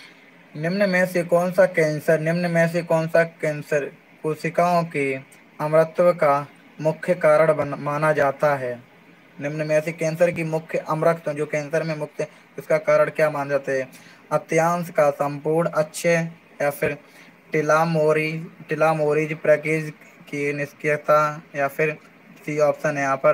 निम्न में से कौन सा कैंसर कोशिकाओं के अमरत्व का मुख्य कारण माना जाता है। निम्न में से कैंसर की मुख्य अमरत्व, जो कैंसर में मुख्य, इसका कारण क्या माना जाता है। अत्यंश का संपूर्ण अच्छे, या फिर टिलामोरिज पैकेज की निष्क्रियता, या फिर सी ऑप्शन है यहाँ पर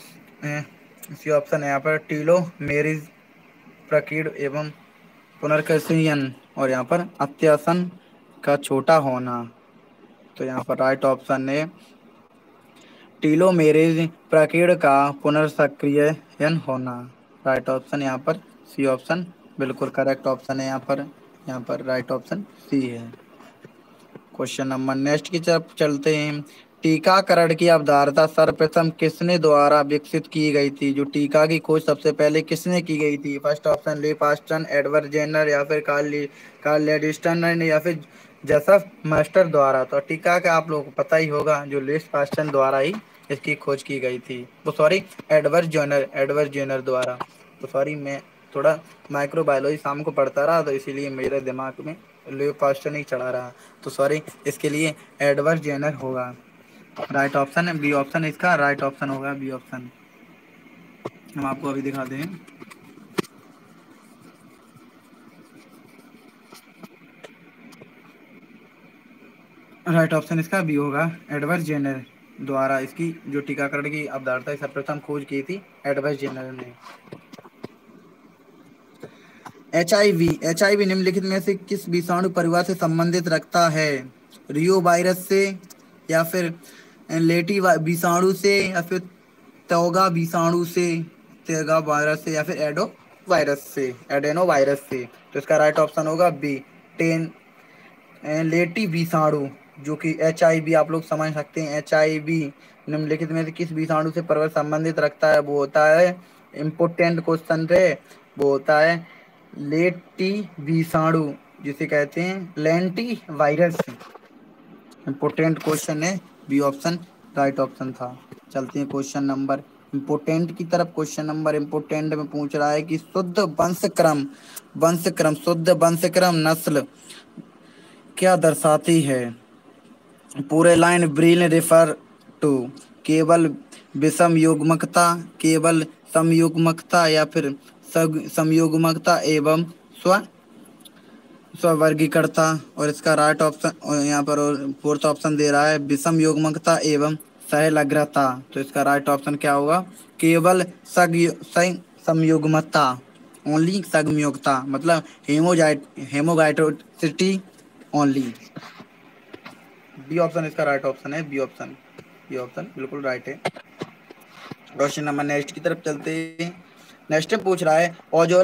टीलोमेरिज प्रकीर्ण एवं पुनर्कषीयन, और यहाँ पर अत्यासन का छोटा होना। तो यहाँ पर राइट ऑप्शन है टीलोमेरेज प्रकीर्ण का पुनर्सक्रियन होना। राइट ऑप्शन यहाँ पर सी ऑप्शन बिल्कुल करेक्ट ऑप्शन है। यहाँ पर राइट ऑप्शन सी है। क्वेश्चन नंबर नेक्स्ट की तरफ चलते हैं। टीकाकरण की अवधारणा सर्वप्रथम किसने द्वारा विकसित की गई थी। जो टीका की खोज सबसे पहले किसने की गई थी। फर्स्ट ऑप्शन ली पास्टन, एडवर्ड जेनर, या फिर कार्ल लेडिस्टन, या फिर जोसेफ मास्टर द्वारा। तो टीका का आप लोगों को पता ही होगा, जो लुईस पास्चर द्वारा ही इसकी खोज की गई थी। वो सॉरी, एडवर्ड जेनर द्वारा। तो सॉरी, मैं थोड़ा माइक्रोबायोलॉजी शाम को पढ़ता रहा, तो इसीलिए मेरे दिमाग में लुईस पास्चर नहीं चढ़ा रहा। तो सॉरी, इसके लिए एडवर्ड जेनर होगा राइट ऑप्शन है। बी ऑप्शन इसका राइट ऑप्शन होगा, बी ऑप्शन। हम आपको अभी दिखाते हैं। राइट ऑप्शन इसका बी होगा, एडवर्ड जेनर द्वारा इसकी जो टीकाकरण की अवधारणा सर्वप्रथम खोज की थी एडवर्ड जेनर ने। एच आई वी निम्नलिखित में से किस विषाणु परिवार से संबंधित रखता है? रियो वायरस से, या फिर लेटी विषाणु से, या फिर तोगा विषाणु से, तेगा वायरस से, या फिर एडेनो वायरस से। तो इसका राइट ऑप्शन होगा बी, टेन लेटी विषाणु, जो कि HIV आप लोग समझ सकते हैं। HIV निम्नलिखित में से किस विषाणु से परवर संबंधित रखता है? वो होता है इम्पोर्टेंट क्वेश्चन है, वो होता है लेटी विषाणु, जिसे कहते हैं लेंटी वायरस। इम्पोर्टेंट क्वेश्चन है, बी ऑप्शन राइट ऑप्शन था। चलते हैं क्वेश्चन नंबर इम्पोर्टेंट की तरफ। क्वेश्चन नंबर इम्पोर्टेंट में पूछ रहा है कि शुद्ध वंशक्रम नस्ल क्या दर्शाती है? पूरे लाइन ब्रील रेफर टू, केवल विषम युग्मकता, केवल समयुग्मकता, या फिर समयुग्मकता एवं स्व स्ववर्गीकर्ता। और इसका राइट ऑप्शन यहाँ पर फोर्थ ऑप्शन दे रहा है विषम युग्मकता एवं सहलग्रता। तो इसका राइट ऑप्शन क्या होगा? केवल समयुग्मता, ओनली संयुग्मता, मतलब हेमोगाइटोसिटी ओनली। बी ऑप्शन इसका राइट ऑप्शन है, बी ऑप्शन बिल्कुल राइट है। क्वेश्चन नंबर नेक्स्ट की तरफ चलते हैं। नेक्स्ट में पूछ रहा है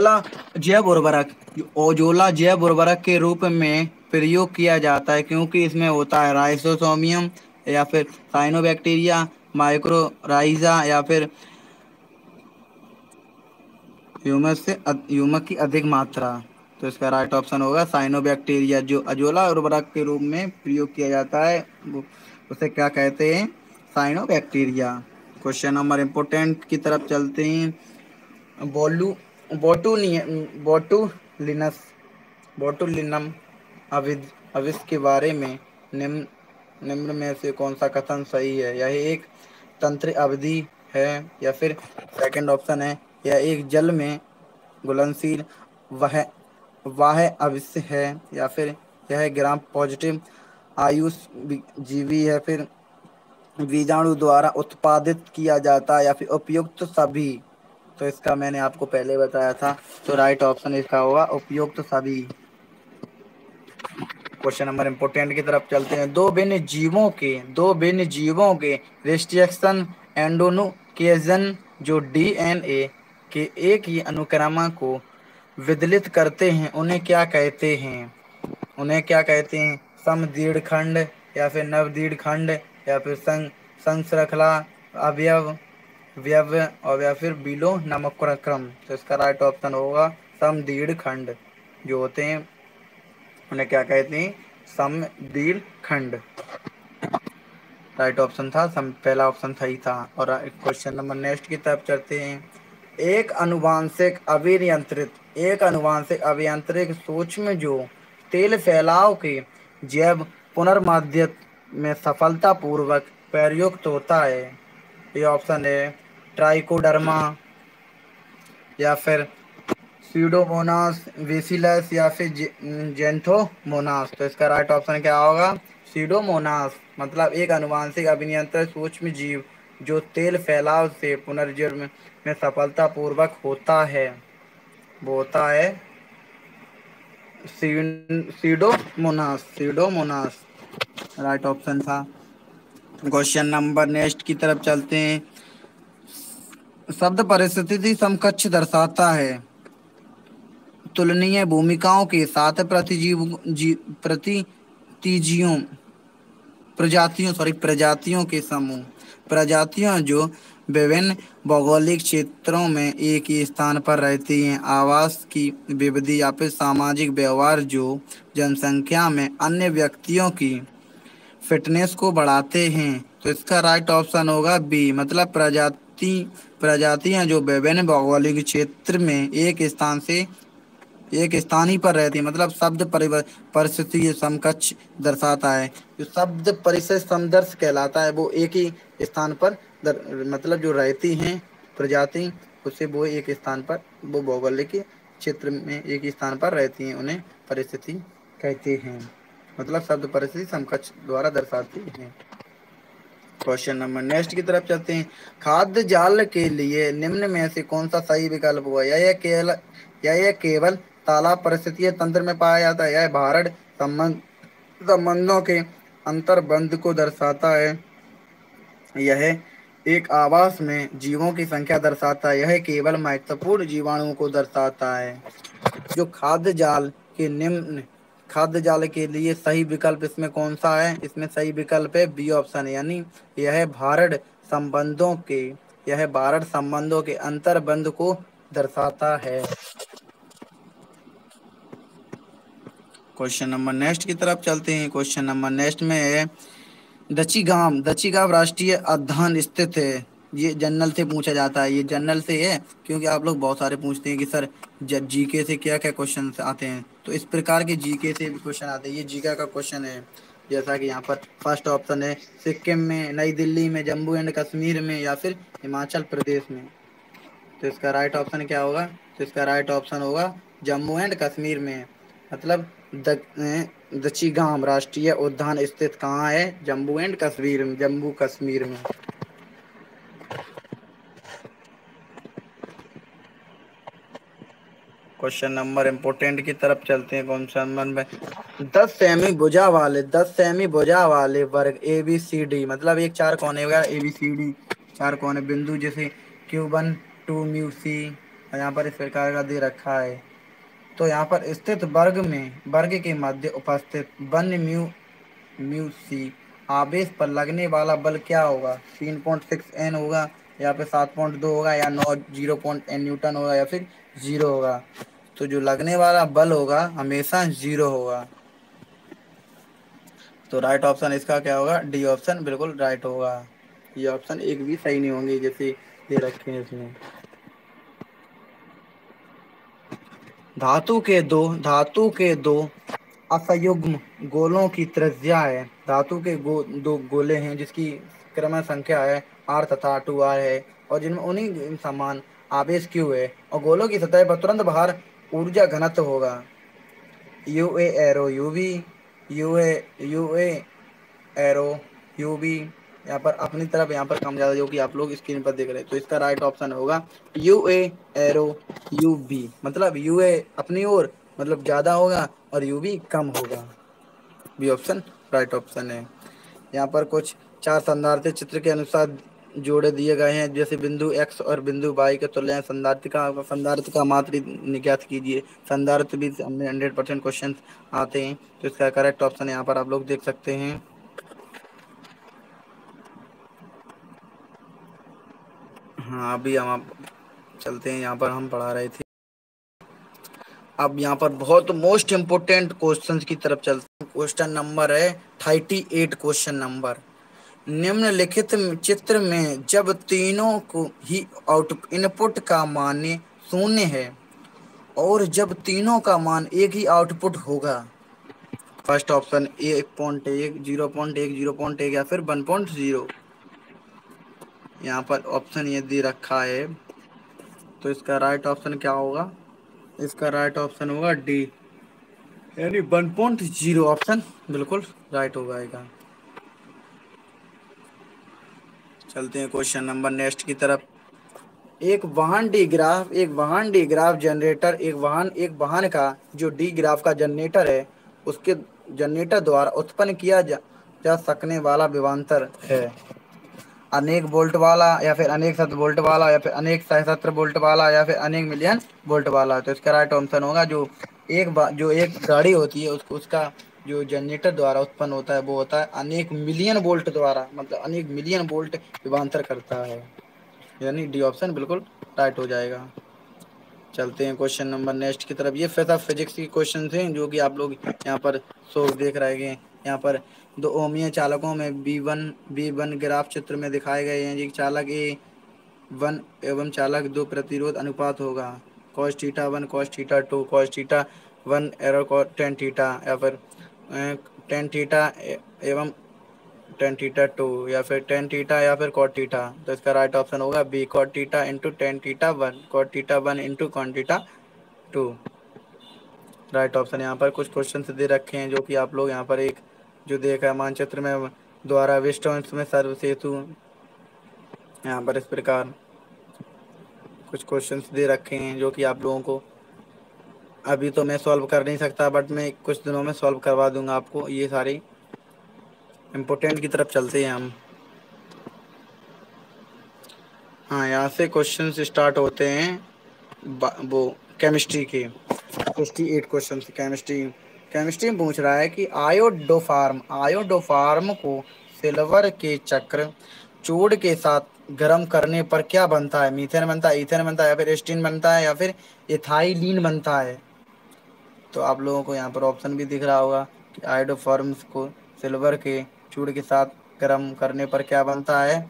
ओजोला जैव उर्वरक के रूप में प्रयोग किया जाता है क्योंकि इसमें होता है राइसोसोमियम, या फिर साइनोबैक्टीरिया, माइक्रोराइजा, या फिर ह्यूमस की अधिक मात्रा। तो इसका राइट ऑप्शन होगा साइनोबैक्टीरिया। जो अजोला उर्वरक के रूप में प्रयोग किया जाता है उसे क्या कहते हैं? साइनोबैक्टीरिया। क्वेश्चन नंबर इम्पोर्टेंट की तरफ चलते हैं। बोलू बोटुलिनस बोटुलिनम अविष के बारे में निम्न निम्न में से कौन सा कथन सही है? यह एक तंत्र अवधि है, या फिर सेकंड ऑप्शन है यह एक जल में घुलनशील वह वाह अविष्य है, या फिर यह ग्राम पॉजिटिव आयुष जीवी है, फिर बीजाणु द्वारा उत्पादित किया जाता है, या फिर उपयुक्त सभी। तो इसका मैंने आपको पहले बताया था, तो राइट ऑप्शन इसका होगा उपयुक्त सभी। क्वेश्चन नंबर इम्पोर्टेंट की तरफ चलते हैं। दो भिन्न जीवों के रिस्ट्रिक्शन एंडोनुक्लेजन जो DNA के एक ही अनुक्रम को विदलित करते हैं उन्हें क्या कहते हैं? समदीढ़ खंड, या फिर नवदीढ़ खंड, या फिर संश्रृंखला अवयव व्यव्य, और या फिर बिलो नामक्रम। तो इसका राइट ऑप्शन होगा समदीढ़ खंड। जो होते हैं उन्हें क्या कहते हैं? समदीढ़ खंड। राइट ऑप्शन था पहला ऑप्शन सही था। और क्वेश्चन नंबर नेक्स्ट की तरफ चलते हैं। एक अनुवांशिक अभियांत्रिक सूक्ष्म जो तेल फैलाव के जैव पुनर्माध्यम में सफलतापूर्वक प्रयुक्त होता है। ये ऑप्शन है ट्राइकोडर्मा, या फिर सीडोमोनास बेसिलस, या फिर जेंथोमोनास। तो इसका राइट ऑप्शन क्या होगा? सीडोमोनास। मतलब एक अनुवांशिक अभियंत्रित सूक्ष्म जीव जो तेल फैलाव से पुनर्जन्म में सफलतापूर्वक होता है, वो होता है सीडोमोनास। राइट ऑप्शन था। क्वेश्चन नंबर नेक्स्ट की तरफ चलते हैं। शब्द परिस्थिति समकक्ष दर्शाता है तुलनीय भूमिकाओं के साथ प्रजातियों के समूह। प्रजातियां जो विभिन्न भौगोलिक क्षेत्रों में एक ही स्थान पर रहती हैं। आवास की विविधि या फिर सामाजिक व्यवहार जो जनसंख्या में अन्य व्यक्तियों की फिटनेस को बढ़ाते हैं। तो इसका राइट ऑप्शन होगा बी, मतलब प्रजातियां जो विभिन्न भौगोलिक क्षेत्र में एक स्थान ही पर रहती है। मतलब शब्द परिस्थिति समकक्ष दर्शाता है। जो शब्द परिसर समदर्श कहलाता है वो एक ही स्थान पर मतलब जो रहती हैं प्रजाति, उससे वो एक स्थान पर, वो भौगोलिक क्षेत्र में एक ही स्थान पर रहती हैं, उन्हें परिस्थिति कहते हैं। मतलब शब्द परिस्थिति समकक्ष द्वारा दर्शाती हैं। क्वेश्चन नंबर नेक्स्ट की तरफ चलते हैं। खाद्य जाल के लिए निम्न में से कौन सा सही विकल्प हुआ? यह केवल तालाब परिस्थितीय तंत्र में पाया जाता है, यह भारण संबंधों के अंतर्बंध को दर्शाता है, यह एक आवास में जीवों की संख्या दर्शाता है, यह केवल महत्वपूर्ण जीवाणुओं को दर्शाता है। जो खाद्य जाल के लिए सही विकल्प इसमें कौन सा है? इसमें सही विकल्प है बी ऑप्शन, यानी यह भारण संबंधों के अंतर्बंध को दर्शाता है। क्वेश्चन नंबर नेक्स्ट की तरफ चलते हैं। क्वेश्चन नंबर नेक्स्ट में है दक्षिगांव राष्ट्रीय उद्यान स्थित है। ये जनरल से पूछा जाता है, ये जनरल से है क्योंकि आप लोग बहुत सारे पूछते हैं कि सर जीके से क्या क्या क्वेश्चन आते हैं, तो इस प्रकार के जीके से भी क्वेश्चन आते हैं। ये जीके का क्वेश्चन है। जैसा कि यहाँ पर फर्स्ट ऑप्शन है सिक्किम में, नई दिल्ली में, जम्मू एंड कश्मीर में या फिर हिमाचल प्रदेश में। तो इसका राइट ऑप्शन क्या होगा? तो इसका राइट ऑप्शन होगा जम्मू एंड कश्मीर में। मतलब दक्षिगांव राष्ट्रीय उद्यान स्थित कहाँ है? जम्मू एंड कश्मीर में, जम्मू कश्मीर में। क्वेश्चन नंबर इम्पोर्टेंट की तरफ चलते हैं। क्वेश्चन नंबर 10 सेमी भुजा वाले वर्ग ए बी सी डी, मतलब एक चार कोने वगैरह ए बी सी डी, चार कोने बिंदु जैसे Q1 2 म्यू सी, यहाँ पर इस प्रकार का दे रखा है। तो यहाँ पर स्थित वर्ग के मध्य उपस्थित 1 म्यू सी आवेश पर लगने वाला बल क्या होगा? 3.6 N होगा, या फिर 7.2 होगा, या 0.N न्यूटन होगा, या फिर 0 होगा। तो जो लगने वाला बल होगा हमेशा 0 होगा। तो राइट ऑप्शन इसका क्या होगा? डी ऑप्शन बिल्कुल राइट होगा। ये ऑप्शन एक भी सही नहीं होंगे जैसे दे रखे हैं इसमें। धातु के दो असयुग्म गोलों की त्रिज्या है। धातु के दो गोले हैं जिसकी क्रम संख्या है r तथा 2r है, और जिनमें उन्हीं समान आवेश q है, और गोलों की सतह पर तुरंत बाहर ऊर्जा घनत्व होगा U A arrow U B, U A arrow U B. यहाँ पर अपनी तरफ यहाँ पर कम ज़्यादा जो कि आप लोग स्क्रीन पर देख रहे हैं। तो इसका राइट ऑप्शन होगा U A arrow U B, मतलब यू ए अपनी ओर मतलब ज़्यादा होगा और यू बी कम होगा। बी ऑप्शन राइट ऑप्शन है। यहाँ पर कुछ चार संधारित्र चित्र के अनुसार जोड़े दिए गए हैं, जैसे बिंदु x और बिंदु y के तुल्य संधारित्र का मात्रा निज्ञात कीजिए। संधारित्र भी 100% क्वेश्चन आते हैं। तो इसका करेक्ट ऑप्शन यहाँ पर आप लोग देख सकते हैं। हाँ, अभी हम आप चलते हैं, यहाँ पर हम पढ़ा रहे थे। अब यहाँ पर बहुत मोस्ट इम्पोर्टेंट क्वेश्चंस की तरफ चलते हैं। क्वेश्चन नंबर है 38। क्वेश्चन नंबर निम्नलिखित चित्र में जब तीनों को ही इनपुट का मान शून्य है और जब तीनों का मान एक ही आउटपुट होगा। फर्स्ट ऑप्शन 1.1, 0.1, 0.1 या फिर 1.0। यहाँ पर ऑप्शन ये दे रखा है, तो इसका राइट ऑप्शन क्या होगा? इसका राइट ऑप्शन होगा डी, यानी 1.0 ऑप्शन बिल्कुल राइट होगा इसका। चलते हैं क्वेश्चन नंबर नेक्स्ट की तरफ। एक वाहन डी ग्राफ जनरेटर, एक वाहन का जो डी ग्राफ का जनरेटर है, उसके जनरेटर द्वारा उत्पन्न किया जा सकने वाला विभवांतर है। अनेक वोल्ट वाला, या फिर अनेक शत वोल्ट वाला, या फिर अनेक सहस्त्र वोल्ट वाला, या फिर अनेक मिलियन वोल्ट वाला। तो इसका राइट ऑप्शन होगा जो एक गाड़ी होती है उसका जो जनरेटर द्वारा उत्पन्न होता है वो होता है अनेक मिलियन वोल्ट द्वारा, मतलब अनेक मिलियन वोल्ट विभवांतर करता है। यानी डी ऑप्शन बिल्कुल राइट हो जाएगा। चलते हैं क्वेश्चन नंबर नेक्स्ट की तरफ। ये फिजिक्स के क्वेश्चन थे जो कि आप लोग यहाँ पर शो देख रहे हैं। यहाँ पर दो ओमीय चालकों में बी वन ग्राफ चित्र में दिखाए गए हैं। जी चालक ए वन एवं चालक दो प्रतिरोध अनुपात होगा cos theta one cos theta two cos theta one arrow tan theta, या फिर टेन थीटा एवं टेन थीटा टू, या फिर टेन थीटा या फिर कॉट थीटा। तो इसका राइट ऑप्शन होगा B, cot theta into tan theta one, cot theta one into cos theta two. Right option यहाँ पर कुछ क्वेश्चन दे रखे हैं जो कि आप लोग यहाँ पर एक जो देखा है मानचित्र में द्वारा विस्टोन्स में सर्व सेतु, यहाँ पर इस प्रकार कुछ क्वेश्चंस दे रखे हैं जो कि आप लोगों को अभी तो मैं सॉल्व कर नहीं सकता, बट मैं कुछ दिनों में सॉल्व करवा दूंगा आपको। ये सारे इम्पोर्टेंट की तरफ चलते हैं हम। हाँ, यहाँ से क्वेश्चन स्टार्ट होते हैं वो केमिस्ट्री के। 68 क्वेश्चन केमिस्ट्री। केमिस्ट्री में पूछ रहा है कि आयोडोफार्म को सिल्वर के चक्र चूड़ के साथ गर्म करने पर क्या बनता है? मीथेन बनता है, ईथेन बनता है, या फिर एस्टीन बनता है, या फिर इथाइलीन बनता है। तो आप लोगों को यहाँ पर ऑप्शन भी दिख रहा होगा कि आयोडोफार्म्स को सिल्वर के चूड़ के साथ गर्म करने पर क्या बनता है?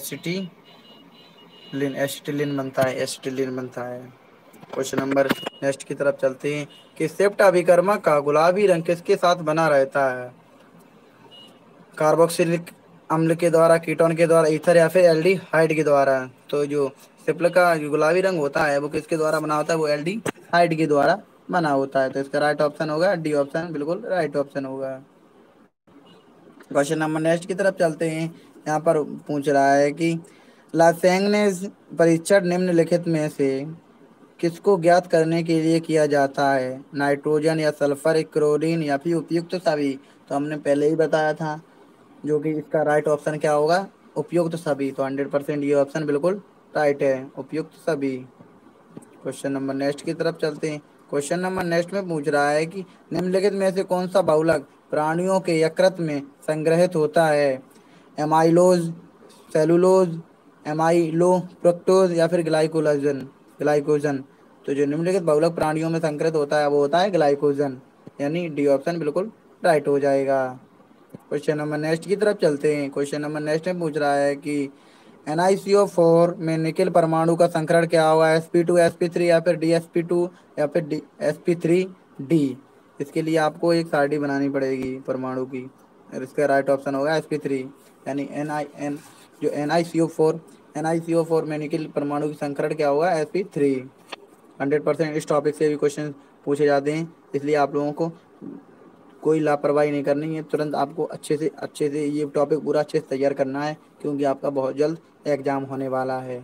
एसिटिलीन बनता है, एसिटिलीन बनता है। क्वेश्चन नंबर नेक्स्ट की तरफ चलते हैं कि सेप्ट अभिकर्मक का गुलाबी रंग किसके साथ बना रहता है? कार्बोक्सिलिक अम्ल के द्वारा, कीटोन के द्वारा, ईथर, या फिर एल्डिहाइड के द्वारा। तो जो सेप्ट का जो गुलाबी रंग होता है वो किसके द्वारा बना होता है? वो एल्डिहाइड के द्वारा बना होता है। तो इसका राइट ऑप्शन होगा डी ऑप्शन, बिल्कुल राइट ऑप्शन होगा। क्वेश्चन नंबर नेक्स्ट की तरफ चलते हैं। यहाँ पर पूछ रहा है कि लासेंग ने परीक्षण निम्नलिखित में से किसको ज्ञात करने के लिए किया जाता है? नाइट्रोजन या सल्फर, क्लोरीन, या फिर उपयुक्त सभी। तो हमने पहले ही बताया था जो कि इसका राइट ऑप्शन क्या होगा? उपयुक्त सभी। तो 100% ये ऑप्शन बिल्कुल राइट है, उपयुक्त सभी। क्वेश्चन नंबर नेक्स्ट की तरफ चलते हैं। क्वेश्चन नंबर नेक्स्ट में पूछ रहा है कि निम्नलिखित में से कौन सा बहुलक प्राणियों के यकृत में संग्रहित होता है? एमाइलोज, सेलुलोज, एमाइलो फ्रुक्टोज, या फिर ग्लाइकोजन। तो जो निम्नलिखित बहुलक प्राणियों में संग्रहित होता है वो होता है ग्लाइकोजन, यानी डी ऑप्शन बिल्कुल राइट हो जाएगा। क्वेश्चन नंबर नेक्स्ट की तरफ चलते हैं। क्वेश्चन नंबर नेक्स्ट में पूछ रहा है कि NiCO4 में निकेल परमाणु का संकरण क्या होगा? sp2 sp3, या फिर DsP2, या फिर sp3d। इसके लिए आपको एक सारणी बनानी पड़ेगी परमाणु की, और इसका राइट ऑप्शन होगा sp3, यानी जो NiCO4 में निकेल परमाणु की संकरण क्या होगा? sp3। 100% इस टॉपिक से भी क्वेश्चन पूछे जाते हैं, इसलिए आप लोगों को कोई लापरवाही नहीं करनी है। तुरंत आपको अच्छे से ये टॉपिक पूरा अच्छे से तैयार करना है, क्योंकि आपका बहुत जल्द एग्जाम होने वाला है।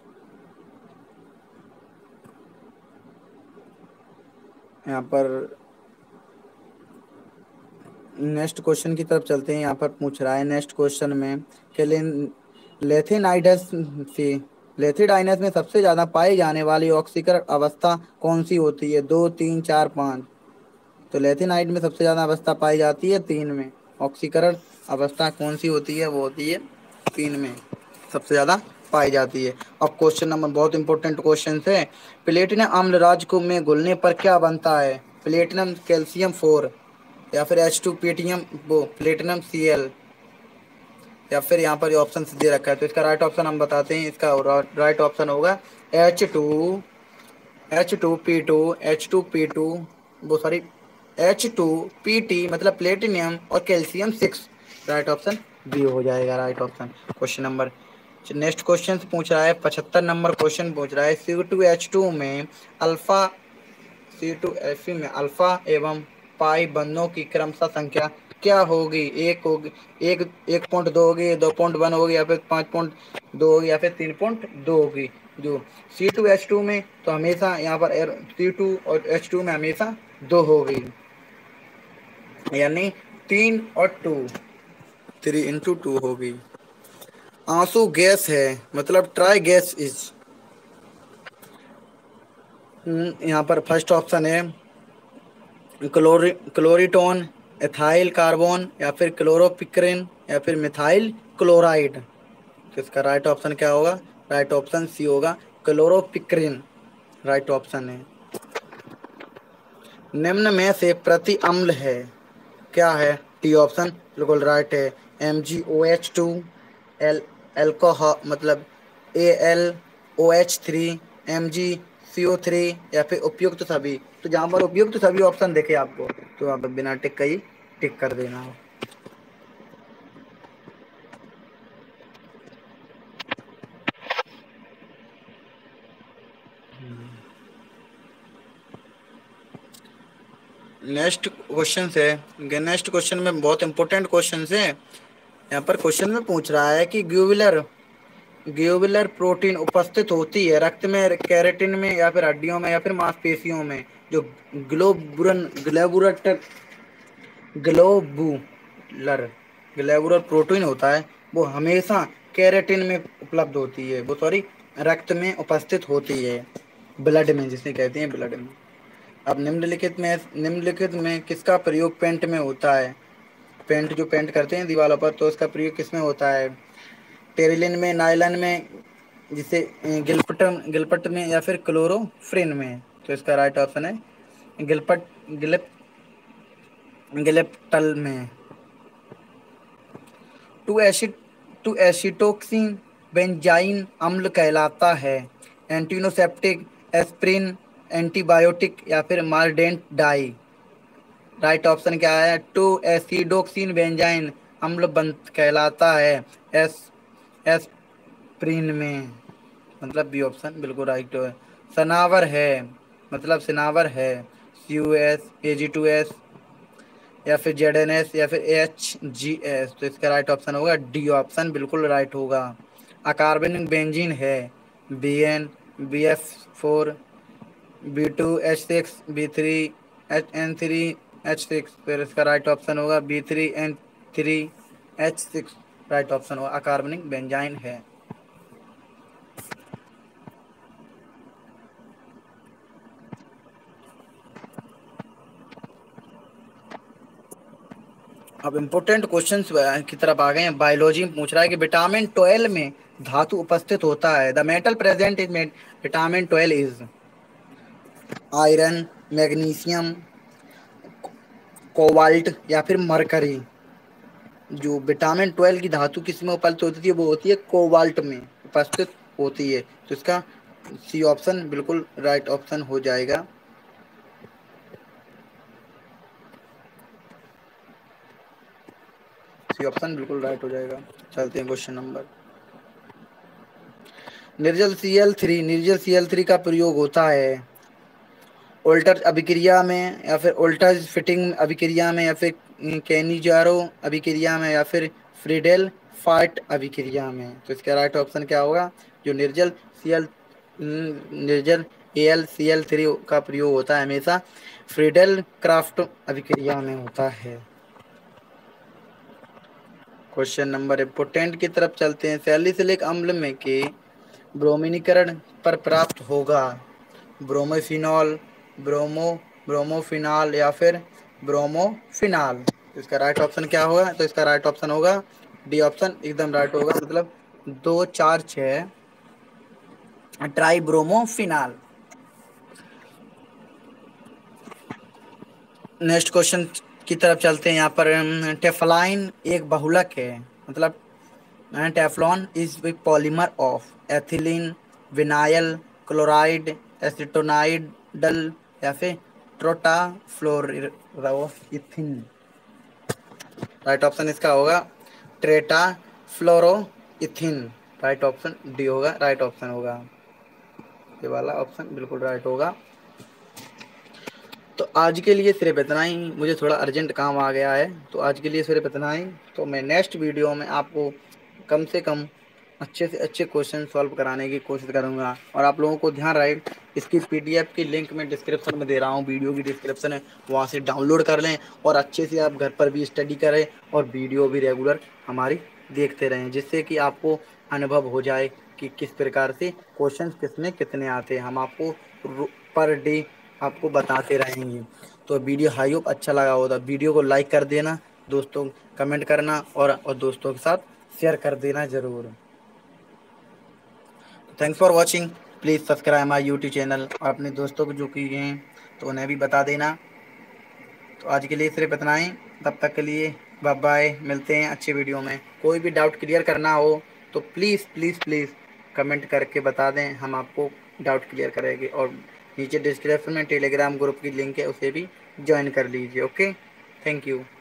यहाँ पर नेक्स्ट क्वेश्चन की तरफ चलते हैं। यहाँ पर पूछ रहा है नेक्स्ट क्वेश्चन में कि लेथिनाइडस से लेथिडाइनस में सबसे ज़्यादा पाई जाने वाली ऑक्सीकरण अवस्था कौन सी होती है? 2, 3, 4, 5। तो लेथिनाइड में सबसे ज़्यादा अवस्था पाई जाती है 3 में। ऑक्सीकरण अवस्था कौन सी होती है? वो होती है 3 में सबसे ज़्यादा पाई जाती है। अब क्वेश्चन नंबर बहुत इंपॉर्टेंट क्वेश्चन है। प्लेटिनम अम्ल राज को में घुलने पर क्या बनता है? प्लेटिनम कैल्शियम 4, या फिर H2 पेटियम वो प्लेटिनम Cl, या फिर यहाँ पर ऑप्शन दे रखा है। तो इसका राइट ऑप्शन हम बताते हैं। इसका राइट ऑप्शन होगा H2P2 वो सॉरी H2PT, मतलब प्लेटिनियम और कैल्शियम 6। राइट ऑप्शन बी हो जाएगा right option. Question number next question पूछ रहा है 75 नंबर क्वेश्चन पूछ रहा है C2H2 में अल्फा एवं पाई बंधनों की क्रमशः संख्या क्या होगी? 1.2 होगी, 2.1 होगी, या फिर 5.2 होगी, या फिर 3.2 होगी। जो C2H2 में तो हमेशा यहाँ पर C2 और H2 में हमेशा 2 होगी, यानी 3 और 2, 3 × 2 होगी। आंसू गैस है, मतलब ट्राई गैस इज। यहाँ पर फर्स्ट ऑप्शन है क्लोरीटोन, एथाइल कार्बन, या फिर क्लोरोपिक्रिन, या फिर मिथाइल क्लोराइड। तो इसका राइट ऑप्शन क्या होगा? राइट ऑप्शन सी होगा क्लोरोपिक्रिन, राइट ऑप्शन है। निम्न में से प्रति अम्ल है, क्या है? टी ऑप्शन बिल्कुल राइट है। MgOH2, एल एल्कोहल मतलब AlOH3, MgCO3 या फिर उपयुक्त सभी। तो जहाँ पर उपयुक्त सभी ऑप्शन देखे आपको तो वहाँ पर बिना टिक का ही टिक कर देना है। नेक्स्ट क्वेश्चन है, नेक्स्ट क्वेश्चन में बहुत इंपॉर्टेंट क्वेश्चन है। यहाँ पर क्वेश्चन में पूछ रहा है कि ग्लोब्यूलर प्रोटीन उपस्थित होती है रक्त में, कैरेटिन में या फिर हड्डियों में या फिर मांसपेशियों में। जो ग्लोबुरन ग्लोबुलर ग्लोबुलर ग्लोबुलर प्रोटीन होता है वो हमेशा कैरेटिन में उपलब्ध होती है, वो सॉरी रक्त में उपस्थित होती है, ब्लड में जिसे कहते हैं ब्लड में। अब निम्नलिखित में किसका प्रयोग पेंट में होता है? पेंट जो पेंट करते हैं दीवारों पर तो उसका प्रयोग किसमें होता है? टेरिलिन में, नायलन में, जिसे गिलपट में या फिर क्लोरोफ्रिन में। तो इसका राइट ऑप्शन है गिलपट गिलिप गिलिप्टल में। टू एसिड टू एसिटोक्सिन बेंजाइन अम्ल कहलाता है? एंटीनोसेप्टिक, एस्प्रिन, एंटीबायोटिक या फिर मार्डेंट डाई। राइट ऑप्शन क्या है? टू एसिडोक्सिन बेंजाइन अम्ल बन कहलाता है एस एस्प्रिन में, मतलब बी ऑप्शन बिल्कुल राइट है। सनावर है मतलब सिनावर है, CuS, Ag2S या फिर ZnS या फिर HGS। तो इसका राइट ऑप्शन होगा डी ऑप्शन बिल्कुल राइट होगा। अकार्बनिक बेंजीन है BN, BF4, B2H6, B3HN3H6। फिर इसका राइट ऑप्शन होगा B3N3H6, राइट ऑप्शन होगा अकार्बनिक बेंजाइन है। अब इम्पोर्टेंट क्वेश्चंस की तरफ आ गए हैं। बायोलॉजी में पूछ रहा है कि विटामिन 12 में धातु उपस्थित होता है। The metal present in vitamin 12 is iron, magnesium, cobalt या फिर मरकरी। जो विटामिन 12 की धातु किस में उपस्थित होती है वो होती है कोबाल्ट में उपस्थित होती है। तो इसका सी ऑप्शन बिल्कुल राइट ऑप्शन हो जाएगा। सी ऑप्शन बिल्कुल राइट हो जाएगा। चलते हैं क्वेश्चन नंबर। निर्जल Cl3 का प्रयोग होता है ओल्टर अभिक्रिया में या फिर ओल्टर फिटिंग अभिक्रिया में या फिर कैनिजारो अभिक्रिया में या फिर फ्रीडेल फार्ट अभिक्रिया में। तो इसका राइट ऑप्शन क्या होगा? जो निर्जल AlCl3 का प्रयोग होता है हमेशा फ्रीडेल क्राफ्ट अभिक्रिया में होता है। क्वेश्चन नंबर इम्पोर्टेंट की तरफ चलते हैं। सैलिसिलिक अम्ल में के ब्रोमीनीकरण पर प्राप्त होगा ब्रोमोफिनॉल, ब्रोमो ब्रोमोफिनाल या फिर ब्रोमोफिनाल। तो इसका राइट ऑप्शन क्या होगा? तो इसका राइट ऑप्शन होगा डी ऑप्शन एकदम राइट होगा, मतलब 2, 4, 6 ट्राई ब्रोमोफिनाल। नेक्स्ट क्वेश्चन की तरफ चलते हैं। यहाँ पर टेफ्लाइन एक बहुलक है, मतलब Teflon is the polymer of ethylene, vinyl chloride, acetonitrile या फिर ट्रोटाफ्लोरोइथिन। राइट ऑप्शन इसका होगा tetrafluoroethylene, right option D होगा, राइट ऑप्शन होगा, ये वाला ऑप्शन बिल्कुल राइट होगा। तो आज के लिए सिर्फ इतना ही, मुझे थोड़ा अर्जेंट काम आ गया है तो आज के लिए सिर्फ इतना ही। तो मैं नेक्स्ट वीडियो में आपको कम से कम अच्छे से अच्छे क्वेश्चन सॉल्व कराने की कोशिश करूंगा। और आप लोगों को ध्यान रहे इसकी PDF की लिंक मैं डिस्क्रिप्शन में दे रहा हूँ, वीडियो की डिस्क्रिप्शन है, वहाँ से डाउनलोड कर लें और अच्छे से आप घर पर भी स्टडी करें और वीडियो भी रेगुलर हमारी देखते रहें, जिससे कि आपको अनुभव हो जाए कि किस प्रकार से क्वेश्चन किसमें कितने आते हैं। हम आपको पर डे आपको बताते रहेंगे। तो वीडियो आई होप अच्छा लगा होगा, वीडियो को लाइक कर देना, दोस्तों कमेंट करना और दोस्तों के साथ शेयर कर देना ज़रूर। Thanks for watching. Please subscribe my YouTube channel और अपने दोस्तों को जो किए हैं तो उन्हें भी बता देना। तो आज के लिए सिर्फ इतना ही। तब तक के लिए बाय बाय। मिलते हैं अच्छी वीडियो में। कोई भी डाउट क्लियर करना हो तो प्लीज़ प्लीज़ प्लीज़ कमेंट करके बता दें, हम आपको डाउट क्लियर करेंगे। और नीचे डिस्क्रिप्शन में टेलीग्राम ग्रुप की लिंक है, उसे भी ज्वाइन कर लीजिए। Okay, thank you.